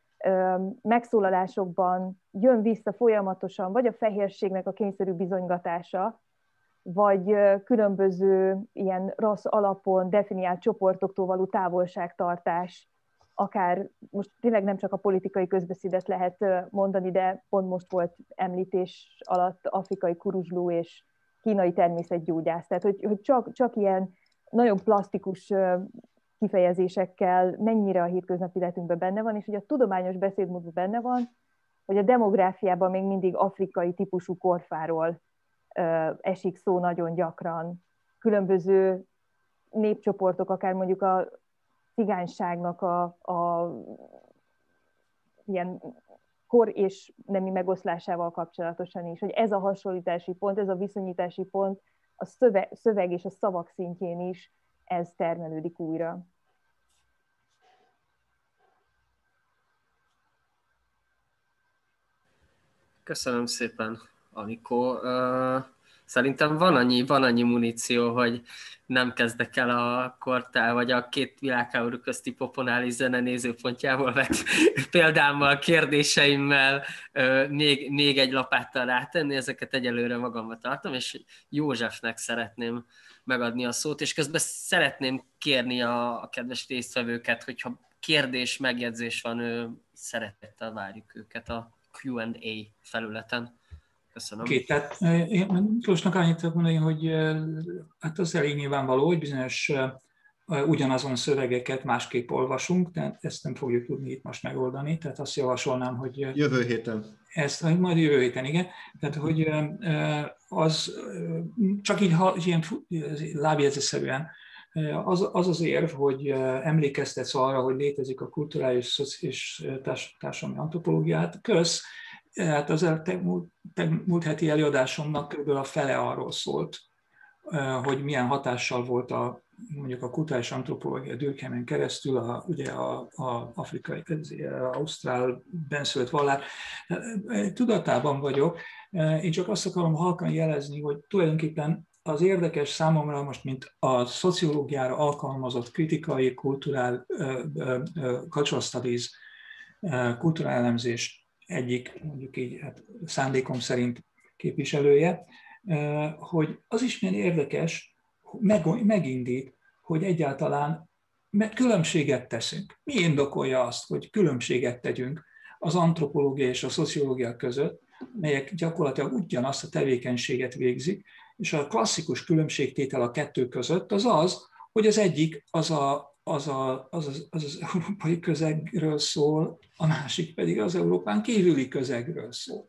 megszólalásokban jön vissza folyamatosan, vagy a fehérségnek a kényszerű bizonygatása, vagy különböző ilyen rassz alapon definiált csoportoktól való távolságtartás, akár most tényleg nem csak a politikai közbeszédet lehet mondani, de pont most volt említés alatt afrikai kuruzsló és kínai természetgyógyász. Tehát, hogy, hogy csak, csak ilyen nagyon plastikus kifejezésekkel mennyire a hétköznapi életünkben benne van, és hogy a tudományos beszédmódban benne van, hogy a demográfiában még mindig afrikai típusú korfáról esik szó nagyon gyakran. Különböző népcsoportok, akár mondjuk a cigányságnak a, a ilyen kor és nemi megoszlásával kapcsolatosan is, hogy ez a hasonlítási pont, ez a viszonyítási pont a szöveg, szöveg és a szavak szintjén is ez termelődik újra. Köszönöm szépen, Anikó. Szerintem van annyi, van annyi muníció, hogy nem kezdek el a kortál, vagy a két világháború közti populáris zene nézőpontjából vett példámmal, kérdéseimmel még, még egy lapáttal rátenni, ezeket egyelőre magamba tartom, és Józsefnek szeretném megadni a szót, és közben szeretném kérni a, a kedves résztvevőket, hogyha kérdés, megjegyzés van, ő szeretettel várjuk őket a Q and A felületen. Köszönöm. Oké, tehát én Miklósnak annyit tudok mondani, hogy hát az elég nyilvánvaló, hogy bizonyos ugyanazon szövegeket másképp olvasunk, tehát ezt nem fogjuk tudni itt most megoldani, tehát azt javasolnám, hogy... Jövő héten. Ezt majd jövő héten, igen. Tehát, hogy az csak így ilyen lábjegyzetszerűen, az, az az érv, hogy emlékeztetsz arra, hogy létezik a kulturális és társadalmi antropológiát, kösz, hát az múlt, múlt heti előadásomnak kb. A fele arról szólt, hogy milyen hatással volt a, mondjuk a kulturális antropológia Durkheim-en keresztül, a, ugye a, a afrikai, ausztrál benszülött vallás. Tudatában vagyok, én csak azt akarom halkan jelezni, hogy tulajdonképpen az érdekes számomra most, mint a szociológiára alkalmazott kritikai, kulturál, cultural studies, kulturálelemzés egyik, mondjuk így, hát szándékom szerint képviselője, hogy az is milyen érdekes, megindít, hogy egyáltalán különbséget teszünk. Mi indokolja azt, hogy különbséget tegyünk az antropológia és a szociológia között, melyek gyakorlatilag ugyanazt a tevékenységet végzik, és a klasszikus különbségtétel a kettő között az az, hogy az egyik az a, az, a, az, az, az, az európai közegről szól, a másik pedig az Európán kívüli közegről szól.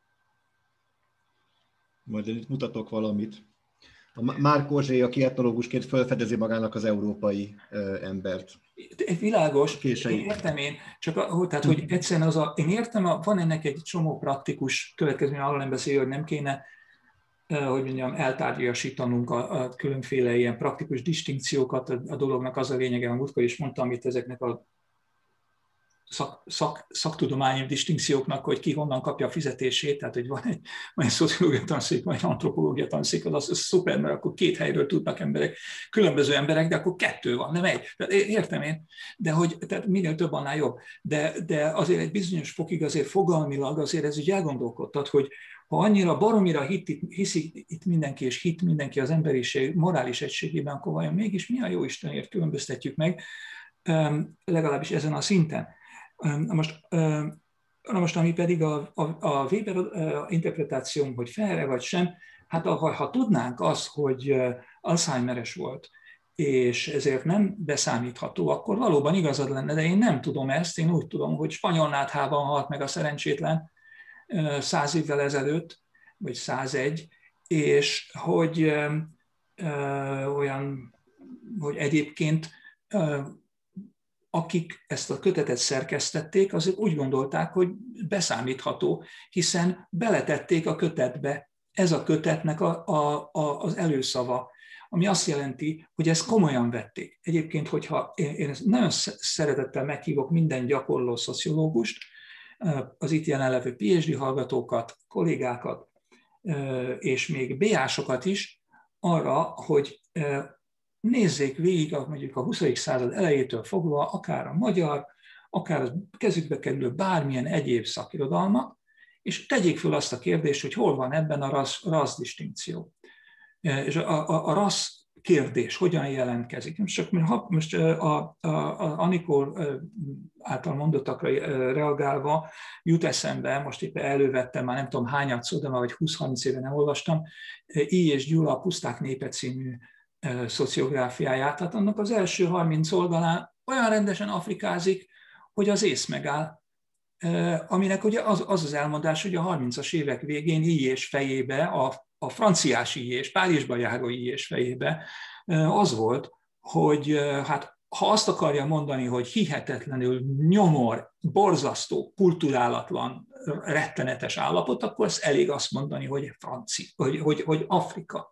Majd itt mutatok valamit. A Mark Auzé, aki etnológusként felfedezi magának az európai uh, embert. Világos, én értem én, csak a, tehát, hogy egyszerűen az a, én értem, a, van ennek egy csomó praktikus következmény, arról nem beszél, hogy nem kéne, hogy mondjam, eltárgyasítanunk a, a különféle ilyen praktikus distinkciókat, a, a dolognak az a lényege, a múltkor is mondtam, amit ezeknek a Szak, szak, szaktudományi distinkcióknak, hogy ki honnan kapja a fizetését, tehát hogy van egy, van egy szociológia tanszék, vagy egy antropológia tanszék, az, az szuper, mert akkor két helyről tudnak emberek, különböző emberek, de akkor kettő van, nem egy. Tehát értem én, de hogy tehát minél több, annál jobb. De, de azért egy bizonyos fokig azért fogalmilag azért ez így elgondolkodtat, hogy ha annyira baromira hit, hiszik itt mindenki, és hit mindenki az emberiség morális egységében, akkor vajon mégis mi a jó Istenért különböztetjük meg, legalábbis ezen a szinten. Na most, na most, ami pedig a, a, a Weber interpretációm, hogy felre vagy sem, hát ha, ha tudnánk azt, hogy Alzheimeres volt, és ezért nem beszámítható, akkor valóban igazad lenne, de én nem tudom ezt, én úgy tudom, hogy spanyolnáthában halt meg a szerencsétlen száz évvel ezelőtt, vagy százegy, és hogy ö, olyan, hogy egyébként ö, akik ezt a kötetet szerkesztették, azok úgy gondolták, hogy beszámítható, hiszen beletették a kötetbe. Ez a kötetnek a, a, a, az előszava, ami azt jelenti, hogy ezt komolyan vették. Egyébként, hogyha én ezt nagyon szeretettel meghívok minden gyakorló szociológust, az itt jelenlevő pé há dé hallgatókat, kollégákat, és még bé á-sokat is arra, hogy nézzék végig a, mondjuk a huszadik század elejétől fogva, akár a magyar, akár a kezükbe kerülő bármilyen egyéb szakirodalmat, és tegyék föl azt a kérdést, hogy hol van ebben a rassz, rassz distinkció. És a, a, a rassz kérdés hogyan jelentkezik. Most csak ha, most a, a, a Anikó által mondottakra reagálva jut eszembe, most éppen elővettem, már nem tudom hányadszor, de már vagy húsz-harminc éve nem olvastam, I. és Gyula a Puszták népe című szociográfiáját. Tehát annak az első harminc oldalán olyan rendesen afrikázik, hogy az ész megáll, aminek ugye az az, az elmondás, hogy a harmincas évek végén Illés fejébe, a, a franciás Illés, Párizsba járó Illés fejébe az volt, hogy hát ha azt akarja mondani, hogy hihetetlenül nyomor, borzasztó, kulturálatlan, rettenetes állapot, akkor az elég azt mondani, hogy franci, hogy, hogy, hogy Afrika.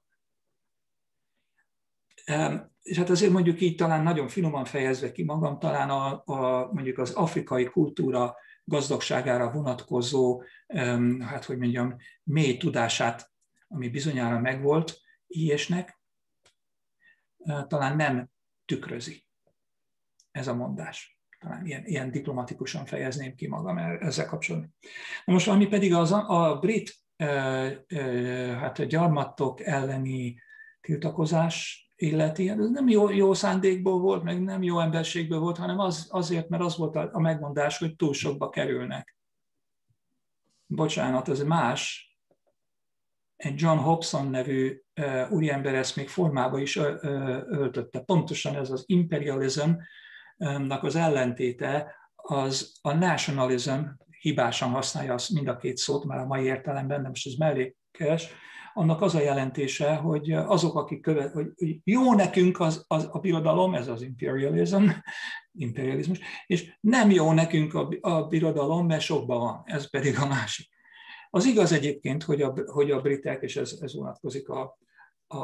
És hát azért mondjuk így talán nagyon finoman fejezve ki magam, talán a, a, mondjuk az afrikai kultúra gazdagságára vonatkozó, hát hogy mondjam, mély tudását, ami bizonyára megvolt Illésnek, talán nem tükrözi ez a mondás. Talán ilyen, ilyen diplomatikusan fejezném ki magam ezzel kapcsolatban. Na most, ami pedig az, a brit hát a gyarmatok elleni tiltakozás illeti, ez nem jó, jó szándékból volt, meg nem jó emberségből volt, hanem az, azért, mert az volt a megmondás, hogy túl sokba kerülnek. Bocsánat, ez más. Egy John Hobson nevű uh, úriember ezt még formába is uh, öltötte. Pontosan ez az imperialismnak az ellentéte, az a nationalism, hibásan használja mind a két szót, már a mai értelemben, de most ez mellékes, annak az a jelentése, hogy azok, akik követ, hogy jó nekünk az, az a birodalom, ez az imperialism, imperializmus, és nem jó nekünk a, a birodalom, mert sokban van, ez pedig a másik. Az igaz egyébként, hogy a, hogy a britek, és ez, ez vonatkozik a, a,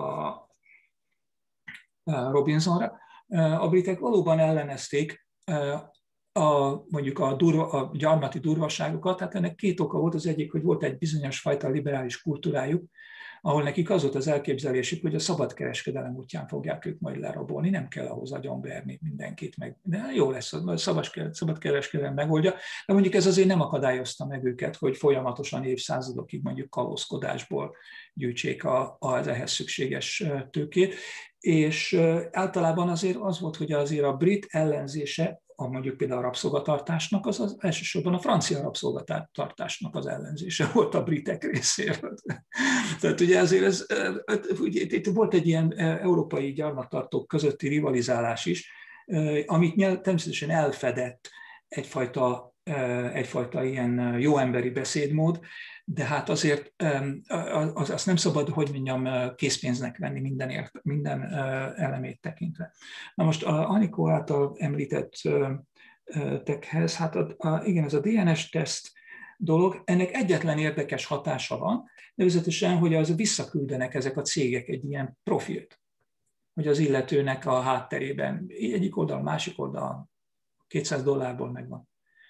a Robinsonra, a britek valóban ellenezték a, mondjuk a, durva, a gyarmati durvaságokat, tehát ennek két oka volt, az egyik, hogy volt egy bizonyos fajta liberális kultúrájuk, ahol nekik az volt az elképzelésük, hogy a szabadkereskedelem útján fogják ők majd lerabolni, nem kell ahhoz agyonverni mindenkit, meg de jó lesz, a szabadkereskedelem megoldja, de mondjuk ez azért nem akadályozta meg őket, hogy folyamatosan évszázadokig mondjuk kalózkodásból gyűjtsék a, az ehhez szükséges tőkét, és általában azért az volt, hogy azért a brit ellenzése, a mondjuk például a rabszolgatartásnak, az, az elsősorban a francia rabszolgatartásnak az ellenzése volt a britek részéről. Tehát ugye azért ez, ugye, itt volt egy ilyen európai gyarmattartók közötti rivalizálás is, amit természetesen elfedett egyfajta, egyfajta ilyen jó emberi beszédmód, de hát azért az, azt nem szabad, hogy mondjam, készpénznek venni minden, ért, minden elemét tekintve. Na most a Anikó által említett tekhez, hát a, a, igen, ez a dé en es-teszt dolog, ennek egyetlen érdekes hatása van, nevezetesen, hogy az visszaküldenek ezek a cégek egy ilyen profilt, hogy az illetőnek a hátterében egyik oldal, másik oldal kétszáz dollárból megvan.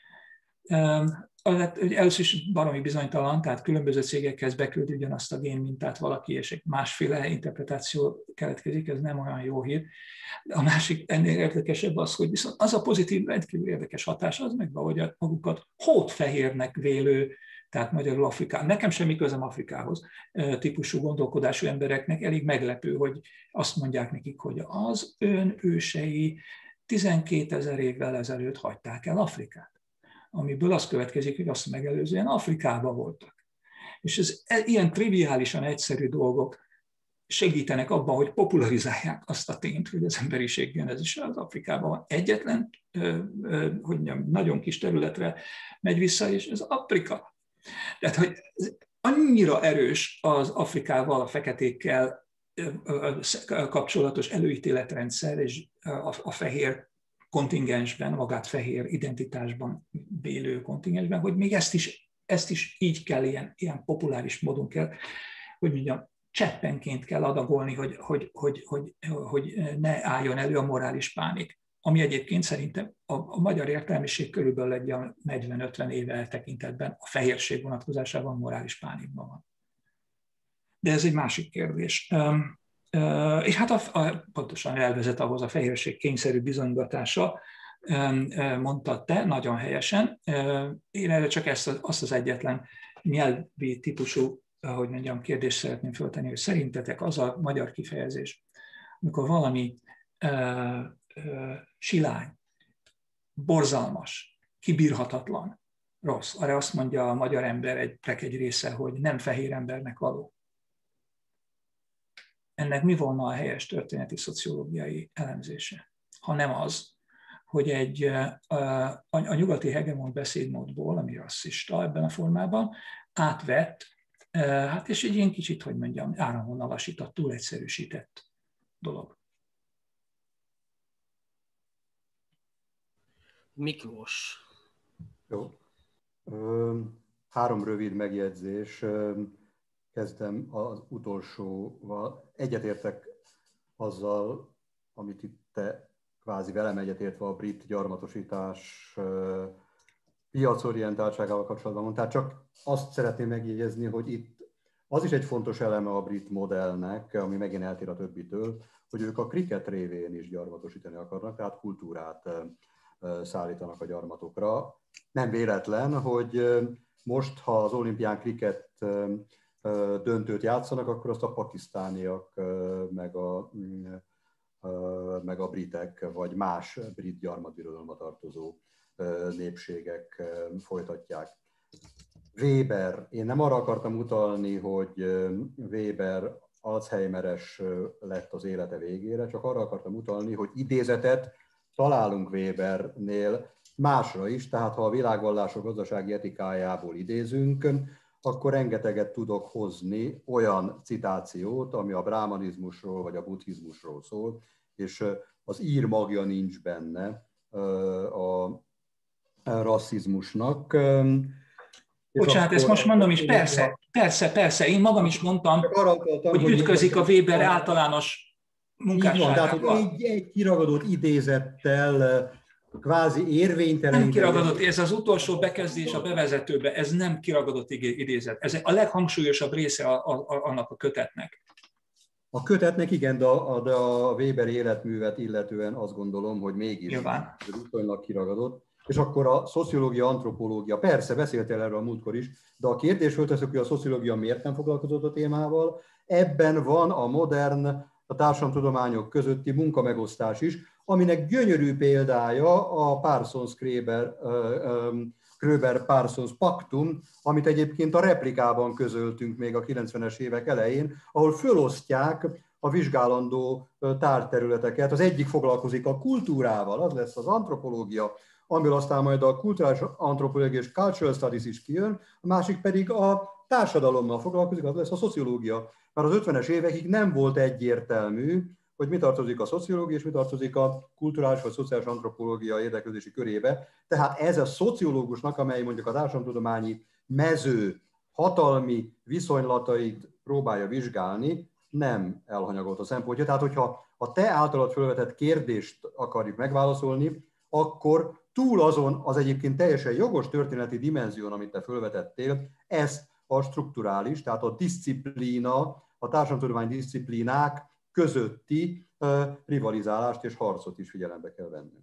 Először is baromi bizonytalan, tehát különböző cégekhez beküldi ugyanazt a génmintát valaki, és egy másféle interpretáció keletkezik, ez nem olyan jó hír. A másik ennél érdekesebb az, hogy viszont az a pozitív, rendkívül érdekes hatás az meg, hogy a magukat hótfehérnek vélő, tehát magyarul Afrikán, nekem semmi közöm Afrikához, típusú gondolkodású embereknek elég meglepő, hogy azt mondják nekik, hogy az ön ősei tizenkétezer évvel ezelőtt hagyták el Afrikát, amiből az következik, hogy azt megelőzően Afrikában voltak. És ez ilyen triviálisan egyszerű dolgok segítenek abban, hogy popularizálják azt a tényt, hogy az emberiség genezis az Afrikában van. Egyetlen, hogy mondjam, nagyon kis területre megy vissza, és ez Afrika. Tehát, hogy annyira erős az Afrikával, a feketékkel kapcsolatos előítéletrendszer, és a fehér kontingensben, magát fehér identitásban vélő kontingensben, hogy még ezt is, ezt is így kell, ilyen, ilyen populáris módon kell, hogy mondjam, cseppenként kell adagolni, hogy, hogy, hogy, hogy, hogy ne álljon elő a morális pánik. Ami egyébként szerintem a, a magyar értelmiség körülbelül egy negyven-ötven éve eltekintetben a fehérség vonatkozásában morális pánikban van. De ez egy másik kérdés. Uh, és hát a, a, pontosan elvezet ahhoz a fehérség kényszerű bizonygatása, uh, mondtad te, nagyon helyesen. Uh, én erre csak ezt az, azt az egyetlen nyelvi típusú, ahogy mondjam, kérdést szeretném föltenni, hogy szerintetek az a magyar kifejezés, amikor valami uh, uh, silány, borzalmas, kibírhatatlan, rossz, arra azt mondja a magyar ember egy, egy része, hogy nem fehér embernek való. Ennek mi volna a helyes történeti szociológiai elemzése? Ha nem az, hogy egy, a, a nyugati hegemon beszédmódból, ami rasszista ebben a formában, átvett, hát és egy ilyen kicsit, hogy mondjam, áramvonalasított, túl egyszerűsített dolog. Miklós. Jó. Három rövid megjegyzés. Kezdem az utolsóval. Egyetértek azzal, amit itt te kvázi velem egyetértve a brit gyarmatosítás piacorientáltságával kapcsolatban mondtál. Csak azt szeretném megjegyezni, hogy itt az is egy fontos eleme a brit modellnek, ami megint eltér a többitől, hogy ők a kriket révén is gyarmatosítani akarnak, tehát kultúrát szállítanak a gyarmatokra. Nem véletlen, hogy most, ha az olimpián kriket döntőt játszanak, akkor azt a pakisztániak, meg a, meg a britek, vagy más brit gyarmatbirodalomba tartozó népségek folytatják. Weber, én nem arra akartam utalni, hogy Weber Alzheimeres lett az élete végére, csak arra akartam utalni, hogy idézetet találunk Webernél másra is, tehát ha a világvallások gazdasági etikájából idézünk, akkor rengeteget tudok hozni olyan citációt, ami a brámanizmusról vagy a buddhizmusról szól, és az ír magja nincs benne a rasszizmusnak. Bocsánat, akkor, ezt most mondom is, persze, persze, persze, én magam is mondtam, akartam, hogy ütközik a Weber általános munkásságával. Tehát, hogy egy, egy kiragadott idézettel kvázi érvénytelen... Nem kiragadott, ez az utolsó bekezdés a bevezetőbe, ez nem kiragadott idézet. Ez a leghangsúlyosabb része a, a, a, annak a kötetnek. A kötetnek igen, de a, de a Weberi életművet illetően azt gondolom, hogy mégis Nyilván. viszonylag kiragadott. És akkor a szociológia, antropológia, persze beszéltél erről a múltkor is, de a kérdés fölteszek, hogy a szociológia miért nem foglalkozott a témával. Ebben van a modern, a társadalomtudományok közötti munkamegosztás is, aminek gyönyörű példája a Parsons-Kröber Kröber-Parsons paktum, amit egyébként a replikában közöltünk még a kilencvenes évek elején, ahol fölosztják a vizsgálandó tárgyterületeket. Az egyik foglalkozik a kultúrával, az lesz az antropológia, amiből aztán majd a kulturális antropológia és cultural studies is kijön, a másik pedig a társadalommal foglalkozik, az lesz a szociológia. Mert az ötvenes évekig nem volt egyértelmű, hogy mi tartozik a szociológia és mi tartozik a kulturális vagy szociális antropológia érdeklődési körébe. Tehát ez a szociológusnak, amely mondjuk a társadalomtudományi mező hatalmi viszonylatait próbálja vizsgálni, nem elhanyagolt a szempontja. Tehát, hogyha a te általad felvetett kérdést akarjuk megválaszolni, akkor túl azon az egyébként teljesen jogos történeti dimenzión, amit te felvetettél, ezt a strukturális, tehát a diszciplína, a társadalomtudományi diszciplínák közötti uh, rivalizálást és harcot is figyelembe kell vennünk.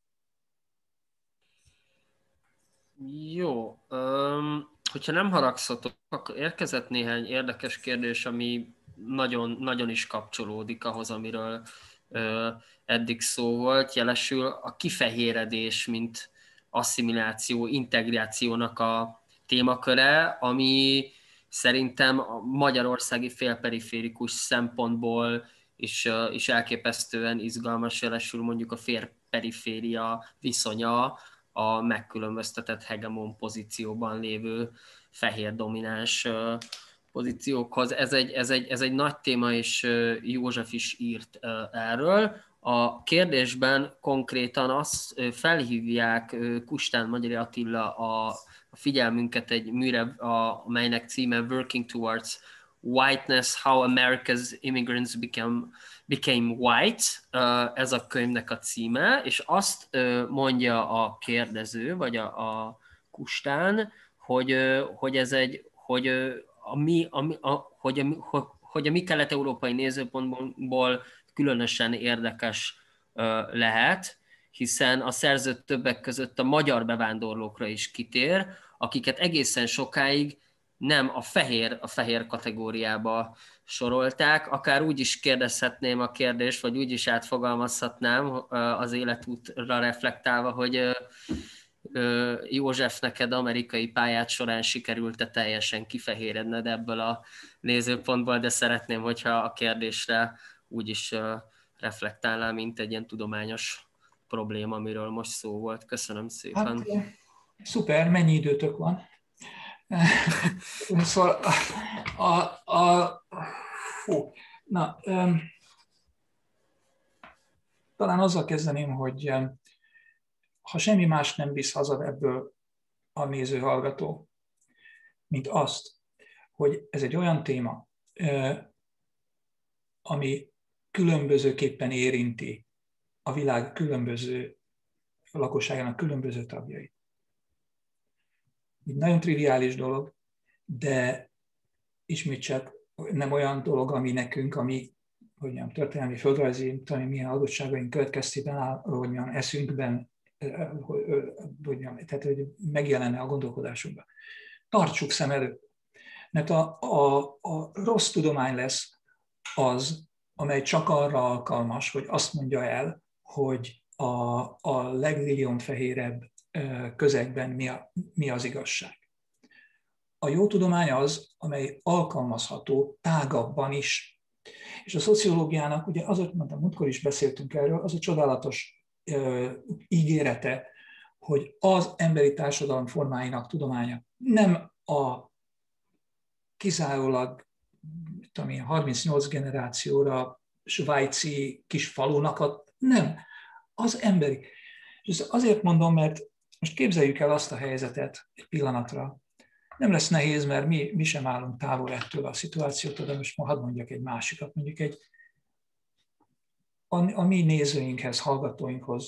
Jó, um, hogyha nem haragszatok, akkor érkezett néhány érdekes kérdés, ami nagyon, nagyon is kapcsolódik ahhoz, amiről uh, eddig szó volt. Jelesül a kifehéredés, mint asszimiláció, integrációnak a témaköre, ami szerintem a magyarországi félperiférikus szempontból is, is elképesztően izgalmas, jelesül mondjuk a félperiféria viszonya a megkülönböztetett hegemon pozícióban lévő fehér domináns pozíciókhoz. Ez egy, ez egy, ez egy nagy téma, és József is írt erről. A kérdésben konkrétan azt felhívják Kustán Magyari Attila a a figyelmünket egy műre, a, amelynek címe Working Towards Whiteness, How America's Immigrants Became, became White, ez a könyvnek a címe, és azt mondja a kérdező, vagy a, a Kustán, hogy, hogy ez egy, hogy a mi, a, a, hogy a, hogy a mi kelet-európai nézőpontból különösen érdekes lehet, hiszen a szerző többek között a magyar bevándorlókra is kitér, akiket egészen sokáig nem a fehér, a fehér kategóriába sorolták. Akár úgy is kérdezhetném a kérdést, vagy úgy is átfogalmazhatnám az életútra reflektálva, hogy József, neked amerikai pályát során sikerült-e teljesen kifehéredned ebből a nézőpontból, de szeretném, hogyha a kérdésre úgy is reflektálnál, mint egy ilyen tudományos probléma, amiről most szó volt. Köszönöm szépen. Hát, szuper, mennyi időtök van? Szóval a, a, a fú, na, um, talán azzal kezdeném, hogy um, ha semmi más nem visz haza ebből a néző-hallgató, mint azt, hogy ez egy olyan téma, uh, ami különbözőképpen érinti a világ különböző lakosságának különböző tagjait. Egy nagyon triviális dolog, de ismét csak nem olyan dolog, ami nekünk, ami hogy mondjam, történelmi, földrajzi, tudom, milyen adottságaink következtében áll, hogy mondjam, eszünkben, hogy, mondjam, tehát hogy megjelenne a gondolkodásunkban. Tartsuk szem előtt, mert a, a, a rossz tudomány lesz az, amely csak arra alkalmas, hogy azt mondja el, hogy a, a leglilionfehérebb közegben mi, a, mi az igazság. A jó tudomány az, amely alkalmazható tágabban is. És a szociológiának, ugye azért mondtam, múltkor is beszéltünk erről, az a csodálatos ö, ígérete, hogy az emberi társadalom formáinak tudománya nem a kizárólag tudom én, harmincnyolc generációra svájci kis falunak, a, nem, az emberi. És azért mondom, mert most képzeljük el azt a helyzetet egy pillanatra. Nem lesz nehéz, mert mi, mi sem állunk távol ettől a szituációtól, de most hadd mondjak egy másikat, mondjuk egy a, a mi nézőinkhez, hallgatóinkhoz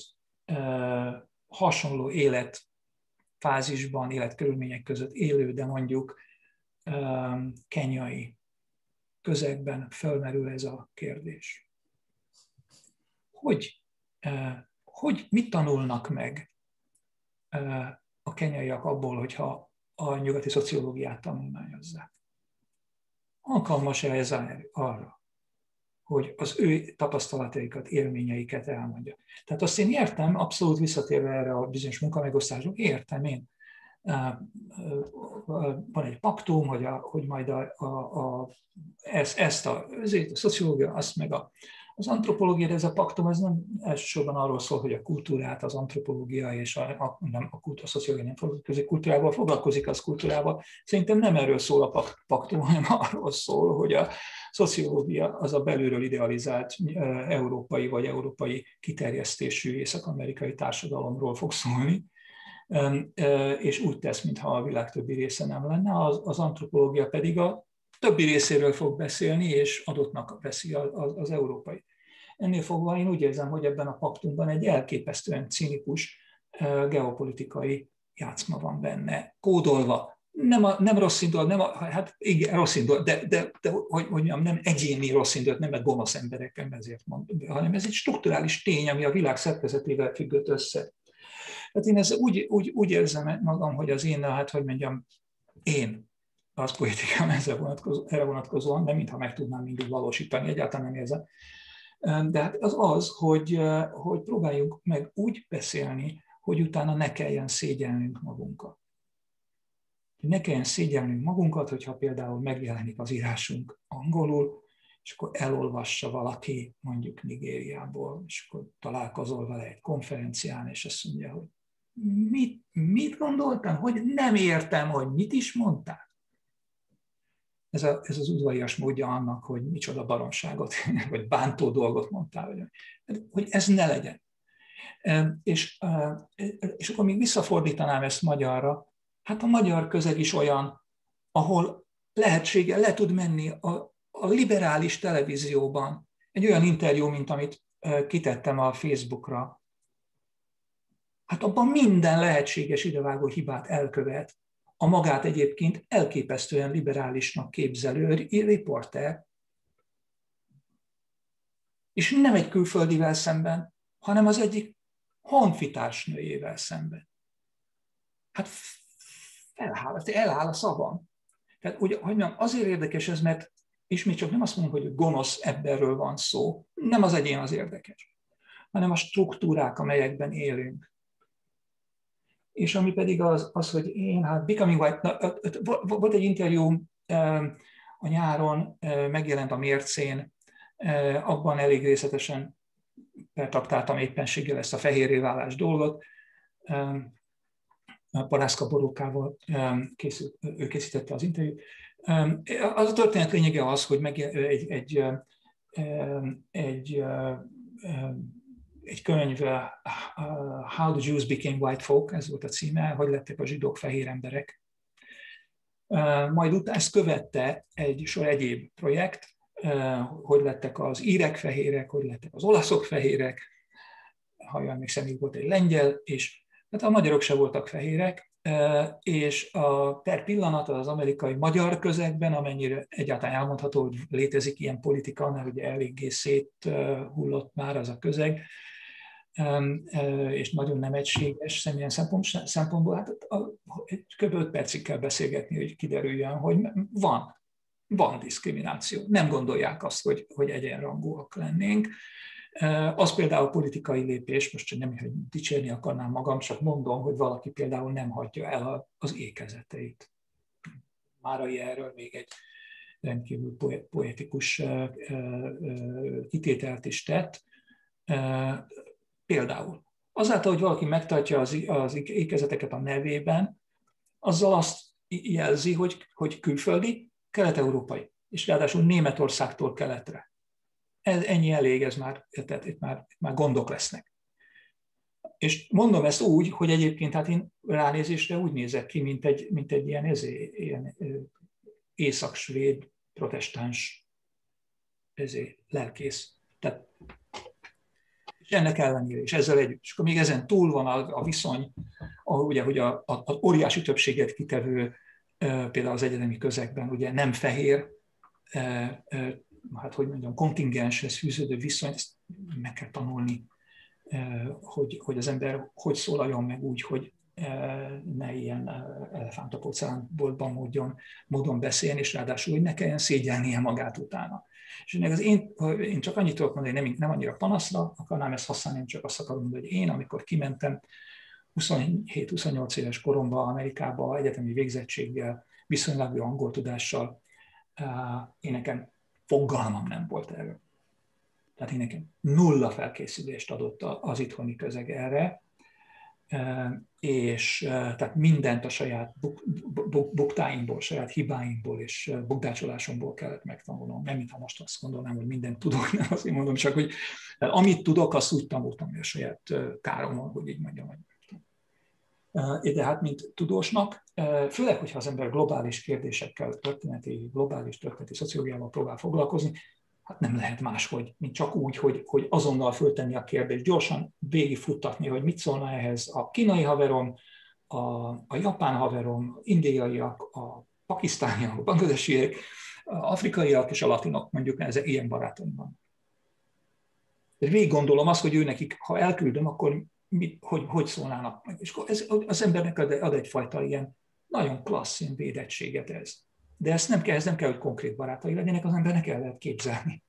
hasonló életfázisban, életkörülmények között élő, de mondjuk kenyai közegben fölmerül ez a kérdés. Hogy, hogy mit tanulnak meg a kenyaiak abból, hogyha a nyugati szociológiát tanulmányozzák? Alkalmas-e ez arra, hogy az ő tapasztalataikat, élményeiket elmondja? Tehát azt én értem, abszolút visszatérve erre a bizonyos munkamegosztások, értem én. Van egy paktum, hogy, a, hogy majd a, a, a, ezt, ezt a, a szociológia, azt meg a, az antropológia, de ez a paktum ez nem elsősorban arról szól, hogy a kultúrát, az antropológia és a, a, nem, a, kultúra, a szociológia nem foglalkozik kultúrával, foglalkozik az kultúrával. Szerintem nem erről szól a paktum, hanem arról szól, hogy a szociológia az a belülről idealizált európai vagy európai kiterjesztésű észak-amerikai társadalomról fog szólni, és úgy tesz, mintha a világ többi része nem lenne, az, az antropológia pedig a többi részéről fog beszélni, és adottnak veszi az, az európai. Ennél fogva én úgy érzem, hogy ebben a paktumban egy elképesztően cinikus geopolitikai játszma van benne, kódolva. Nem, a, nem rossz indulat, nem a, hát igen, rossz indulat, de, de, de hogy, hogy mondjam, nem egyéni rossz indulat, nem egy gonosz emberekkel, ezért mondom, hanem ez egy strukturális tény, ami a világ szerkezetével függött össze. Hát én ezt úgy, úgy, úgy érzem magam, hogy az én, hát hogy mondjam, én, az politikám ezzel vonatkozó, erre vonatkozóan, de mintha meg tudnám mindig valósítani, egyáltalán nem érzem. De hát az az, hogy, hogy próbáljuk meg úgy beszélni, hogy utána ne kelljen szégyelnünk magunkat. Ne kelljen szégyelnünk magunkat, hogyha például megjelenik az írásunk angolul, és akkor elolvassa valaki mondjuk Nigériából, és akkor találkozol vele egy konferencián, és azt mondja, hogy mit, mit gondoltam, hogy nem értem, hogy mit is mondtál. Ez, a, ez az udvarias módja annak, hogy micsoda baromságot, vagy bántó dolgot mondtál, hogy ez ne legyen. És, és akkor még visszafordítanám ezt magyarra, hát a magyar közeg is olyan, ahol lehetsége, le tud menni a, a liberális televízióban egy olyan interjú, mint amit kitettem a Facebookra. Hát abban minden lehetséges idevágó hibát elkövet a magát egyébként elképesztően liberálisnak képzelő riporter, és nem egy külföldivel szemben, hanem az egyik honfitársnőjével szemben. Hát eláll, eláll a szavam. Tehát ugye, hogy mondjam, azért érdekes ez, mert ismét csak nem azt mondom, hogy gonosz emberről van szó, nem az egyén az érdekes, hanem a struktúrák, amelyekben élünk. És ami pedig az, az hogy én, hát Becoming White, na, volt egy interjú a nyáron, megjelent a Mércén, abban elég részletesen pertraktáltam éppenséggel ezt a fehérré válás dolgot. Parászka Borókával készült, ő készítette az interjút. Az a történet lényege az, hogy meg egy, egy, egy, egy könyv, How the Jews Became White Folk, ez volt a címe, hogy lettek a zsidók fehér emberek. Majd utána ezt követte egy sor egyéb projekt, hogy lettek az írek fehérek, hogy lettek az olaszok fehérek, ha jól emlékszem, még volt egy lengyel, és hát a magyarok se voltak fehérek, és a per pillanat az amerikai magyar közegben, amennyire egyáltalán elmondható, hogy létezik ilyen politika, mert ugye eléggé széthullott már az a közeg, és nagyon nem egységes személyen szempontból, hát kb. öt percig kell beszélgetni, hogy kiderüljön, hogy van, van diszkrimináció. Nem gondolják azt, hogy, hogy egyenrangúak lennénk. Az például politikai lépés, most nem, hogy dicsérni akarnám magam, csak mondom, hogy valaki például nem hagyja el az ékezeteit. Márai erről még egy rendkívül poetikus kitételt is tett. Például azáltal, hogy valaki megtartja az, az ékezeteket a nevében, azzal azt jelzi, hogy, hogy külföldi, kelet-európai, és ráadásul Németországtól keletre. Ez, ennyi elég, ez már, tehát itt már, itt már gondok lesznek. És mondom ezt úgy, hogy egyébként hát én ránézésre úgy nézek ki, mint egy, mint egy ilyen, ezé, ilyen észak-svéd protestáns ezé, lelkész. Tehát, És ennek ellenére, és ezzel együtt. És akkor még ezen túl van a, a viszony, ahol ugye, hogy a, a, az óriási többséget kitevő, például az egyetemi közegben ugye nem fehér, hát hogy mondjam, kontingenshez fűződő viszony, ezt meg kell tanulni, hogy, hogy az ember hogy szólaljon meg úgy, hogy ne ilyen elefántapócánboltban módon, módon beszélni, és ráadásul, hogy ne kelljen szégyelnie magát utána. És ennek az én, én csak annyit tudok mondani, hogy nem, nem annyira panaszra akarnám ezt használni, én csak azt akarom mondani, hogy én, amikor kimentem huszonhét-huszonnyolc éves koromban Amerikába egyetemi végzettséggel, viszonylag jó angol tudással, én nekem fogalmam nem volt erről. Tehát én nekem nulla felkészülést adott az itthoni közeg erre, és tehát mindent a saját buk, buk, buktáimból, saját hibáimból és bukdácsolásomból kellett megtanulnom. Nem, mintha most azt gondolnám, hogy mindent tudok, nem azt mondom, csak hogy amit tudok, azt úgy tanultam, hogy a saját káromon, hogy így mondjam. De hát, mint tudósnak, főleg, hogyha az ember globális kérdésekkel, történeti, globális történeti szociológiával próbál foglalkozni, hát nem lehet máshogy, mint csak úgy, hogy, hogy azonnal föltenni a kérdést, gyorsan végigfuttatni, hogy mit szólna ehhez a kínai haverom, a, a japán haverom, indiaiak, a pakisztániak, a bangladesiek, a afrikaiak és a latinok, mondjuk ez ilyen barátaim van. Végig gondolom azt, hogy ő nekik, ha elküldöm, akkor mit, hogy, hogy szólnának meg. És ez, az embernek ad, ad egyfajta ilyen nagyon klassz ilyen védettséget ez. De ezt nem kell, ez nem kell, hogy konkrét barátai legyenek, az embernek el lehet képzelni.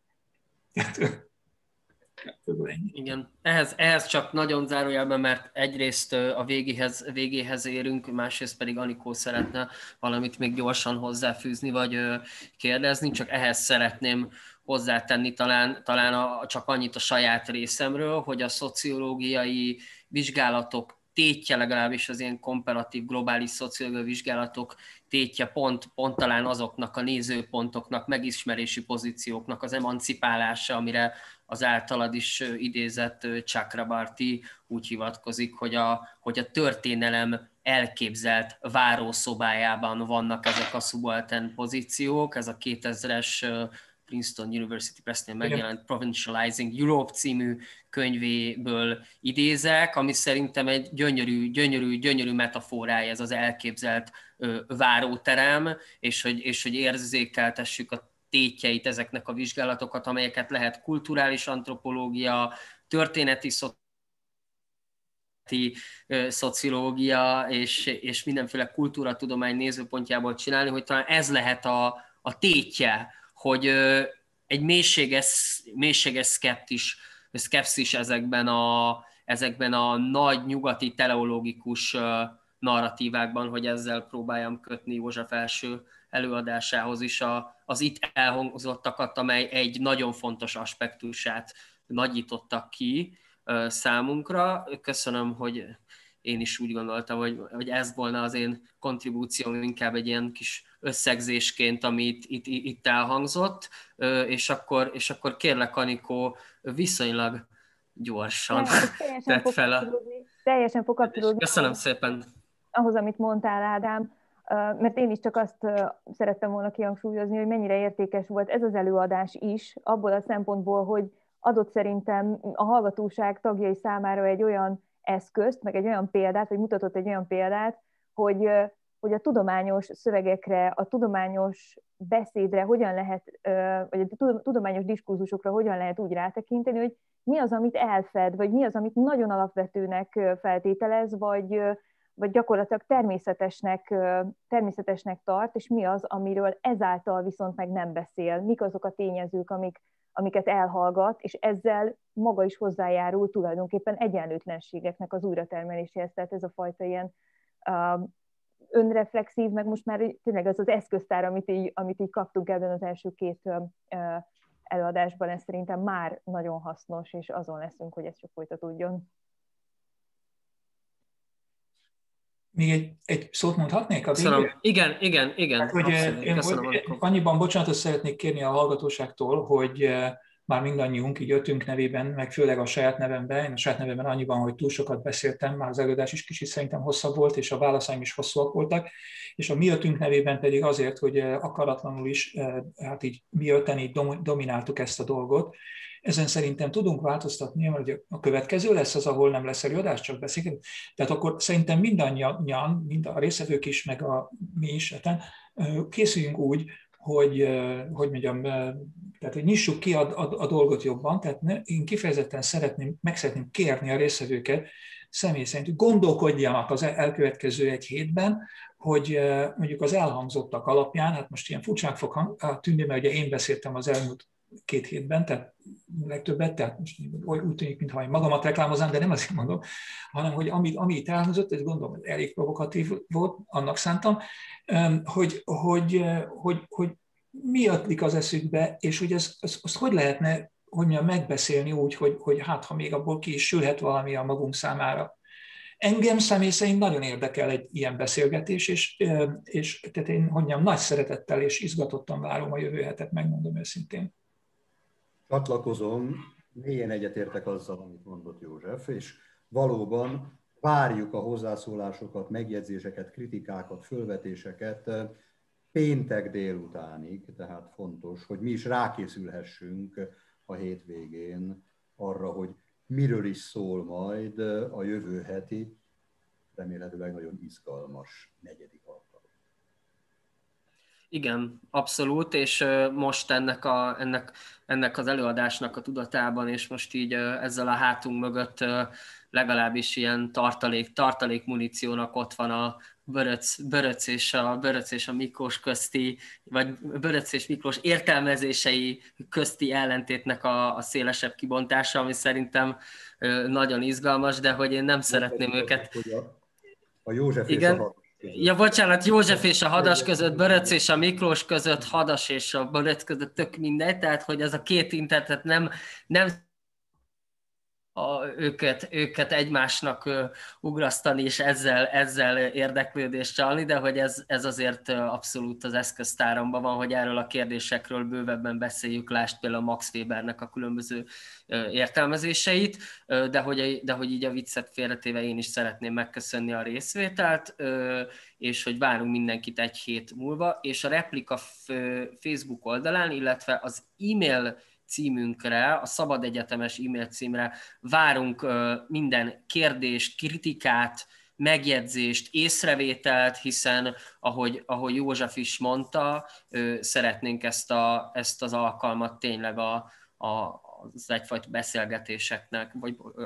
Igen, ehhez, ehhez csak nagyon zárójelben, mert egyrészt a végéhez, végéhez érünk, másrészt pedig Anikó szeretne valamit még gyorsan hozzáfűzni, vagy kérdezni, csak ehhez szeretném hozzátenni talán, talán a, csak annyit a saját részemről, hogy a szociológiai vizsgálatok tétje, legalábbis az ilyen komparatív globális szociológiai vizsgálatok tétje pont, pont talán azoknak a nézőpontoknak, megismerési pozícióknak az emancipálása, amire az általad is idézett Chakrabarty úgy hivatkozik, hogy a, hogy a történelem elképzelt várószobájában vannak ezek a subaltern pozíciók. Ez a kétezres Princeton University Press-nél megjelent Provincializing Europe című könyvéből idézek, ami szerintem egy gyönyörű, gyönyörű, gyönyörű metaforája ez az elképzelt ö, váróterem, és hogy, és hogy érzékeltessük a tétjeit ezeknek a vizsgálatokat, amelyeket lehet kulturális antropológia, történeti szociológia és, és mindenféle kultúratudomány nézőpontjából csinálni, hogy talán ez lehet a, a tétje, hogy egy mélységes, mélységes szkeptis, szkepszis ezekben a, ezekben a nagy nyugati teleológikus narratívákban, hogy ezzel próbáljam kötni József első előadásához is a, az itt elhangzottakat, amely egy nagyon fontos aspektusát nagyítottak ki számunkra. Köszönöm, hogy én is úgy gondoltam, hogy, hogy ez volna az én kontribúcióm, inkább egy ilyen kis összegzésként, ami itt, itt, itt elhangzott, és akkor, és akkor kérlek, Anikó, viszonylag gyorsan tett fel a... Teljesen fog kapcsolódni. Köszönöm szépen. Ahhoz, amit mondtál, Ádám, mert én is csak azt szerettem volna kihangsúlyozni, hogy mennyire értékes volt ez az előadás is, abból a szempontból, hogy adott szerintem a hallgatóság tagjai számára egy olyan eszközt, meg egy olyan példát, vagy mutatott egy olyan példát, hogy, hogy a tudományos szövegekre, a tudományos beszédre hogyan lehet, vagy a tudományos diskurzusokra hogyan lehet úgy rátekinteni, hogy mi az, amit elfed, vagy mi az, amit nagyon alapvetőnek feltételez, vagy, vagy gyakorlatilag természetesnek, természetesnek tart, és mi az, amiről ezáltal viszont meg nem beszél, mik azok a tényezők, amik, amiket elhallgat, és ezzel maga is hozzájárul tulajdonképpen egyenlőtlenségeknek az újratermeléséhez. Tehát ez a fajta ilyen uh, önreflexív, meg most már tényleg ez az eszköztár, amit így, amit így kaptunk ebben az első két uh, előadásban, ez szerintem már nagyon hasznos, és azon leszünk, hogy ez csak folytatódjon. Még egy, egy szót mondhatnék? A igen, igen, igen. Hát, hogy én Köszönöm, annyiban bocsánatot szeretnék kérni a hallgatóságtól, hogy már mindannyiunk, így ötünk nevében, meg főleg a saját nevemben, én a saját nevemben annyiban, hogy túl sokat beszéltem, már az előadás is kicsit szerintem hosszabb volt, és a válaszaim is hosszúak voltak, és a mi ötünk nevében pedig azért, hogy akaratlanul is, hát így mi öten így domináltuk ezt a dolgot, Ezen szerintem tudunk változtatni, hogy a következő lesz az, ahol nem lesz előadás, csak beszélgetünk. Tehát akkor szerintem mindannyian, mind a résztvevők is, meg a mi is, készüljünk úgy, hogy, hogy mondjam, tehát hogy nyissuk ki a, a, a dolgot jobban, tehát ne, én kifejezetten szeretném, meg szeretném kérni a résztvevőket, személy szerint, hogy gondolkodjanak az elkövetkező egy hétben, hogy mondjuk az elhangzottak alapján, hát most ilyen furcsán fog tűnni, mert ugye én beszéltem az elmúlt két hétben, tehát legtöbbet, tehát most úgy tűnik, mintha én magamat reklámozám, de nem azért mondom, hanem hogy amit, ami itt elhangzott, ez gondolom elég provokatív volt, annak szántam, hogy, hogy, hogy, hogy mi jött az eszükbe, és hogy ez, ez, azt hogy lehetne hogy mondjam, megbeszélni úgy, hogy, hogy hát, ha még abból ki is sülhet valami a magunk számára. Engem személy szerint nagyon érdekel egy ilyen beszélgetés, és, és tehát én, hogy mondjam, nagy szeretettel és izgatottan várom a jövő hetet, megmondom őszintén. Csatlakozom, mélyen egyetértek azzal, amit mondott József, és valóban várjuk a hozzászólásokat, megjegyzéseket, kritikákat, fölvetéseket péntek délutánig, tehát fontos, hogy mi is rákészülhessünk a hétvégén arra, hogy miről is szól majd a jövő heti, remélhetőleg nagyon izgalmas negyedik alkalom. Igen, abszolút, és most ennek, a, ennek, ennek az előadásnak a tudatában, és most így ezzel a hátunk mögött legalábbis ilyen tartalék, tartalék muníciónak ott van a Böröc, Böröc, és a, Böröc és a Miklós közti, vagy Böröc és Miklós értelmezései közti ellentétnek a, a szélesebb kibontása, ami szerintem nagyon izgalmas, de hogy én nem most szeretném őket... A, a József igen? és a Ja, bocsánat, József és a Hadas között, Böröc és a Miklós között, Hadas és a Böröc között tök mindegy, tehát hogy ez a két internet nem, nem a, őket, őket egymásnak uh, ugrasztani és ezzel, ezzel érdeklődést csalni, de hogy ez, ez azért abszolút az eszköztáramban van, hogy erről a kérdésekről bővebben beszéljük, lásd például Max Webernek a különböző uh, értelmezéseit, uh, de, hogy, de hogy így a viccet félretéve én is szeretném megköszönni a részvételt, uh, és hogy várunk mindenkit egy hét múlva, és a Replika Facebook oldalán, illetve az e-mail címünkre, a Szabad Egyetemes e-mail címre várunk minden kérdést, kritikát, megjegyzést, észrevételt, hiszen ahogy, ahogy József is mondta, szeretnénk ezt, a, ezt az alkalmat tényleg a, a, az egyfajta beszélgetéseknek, vagy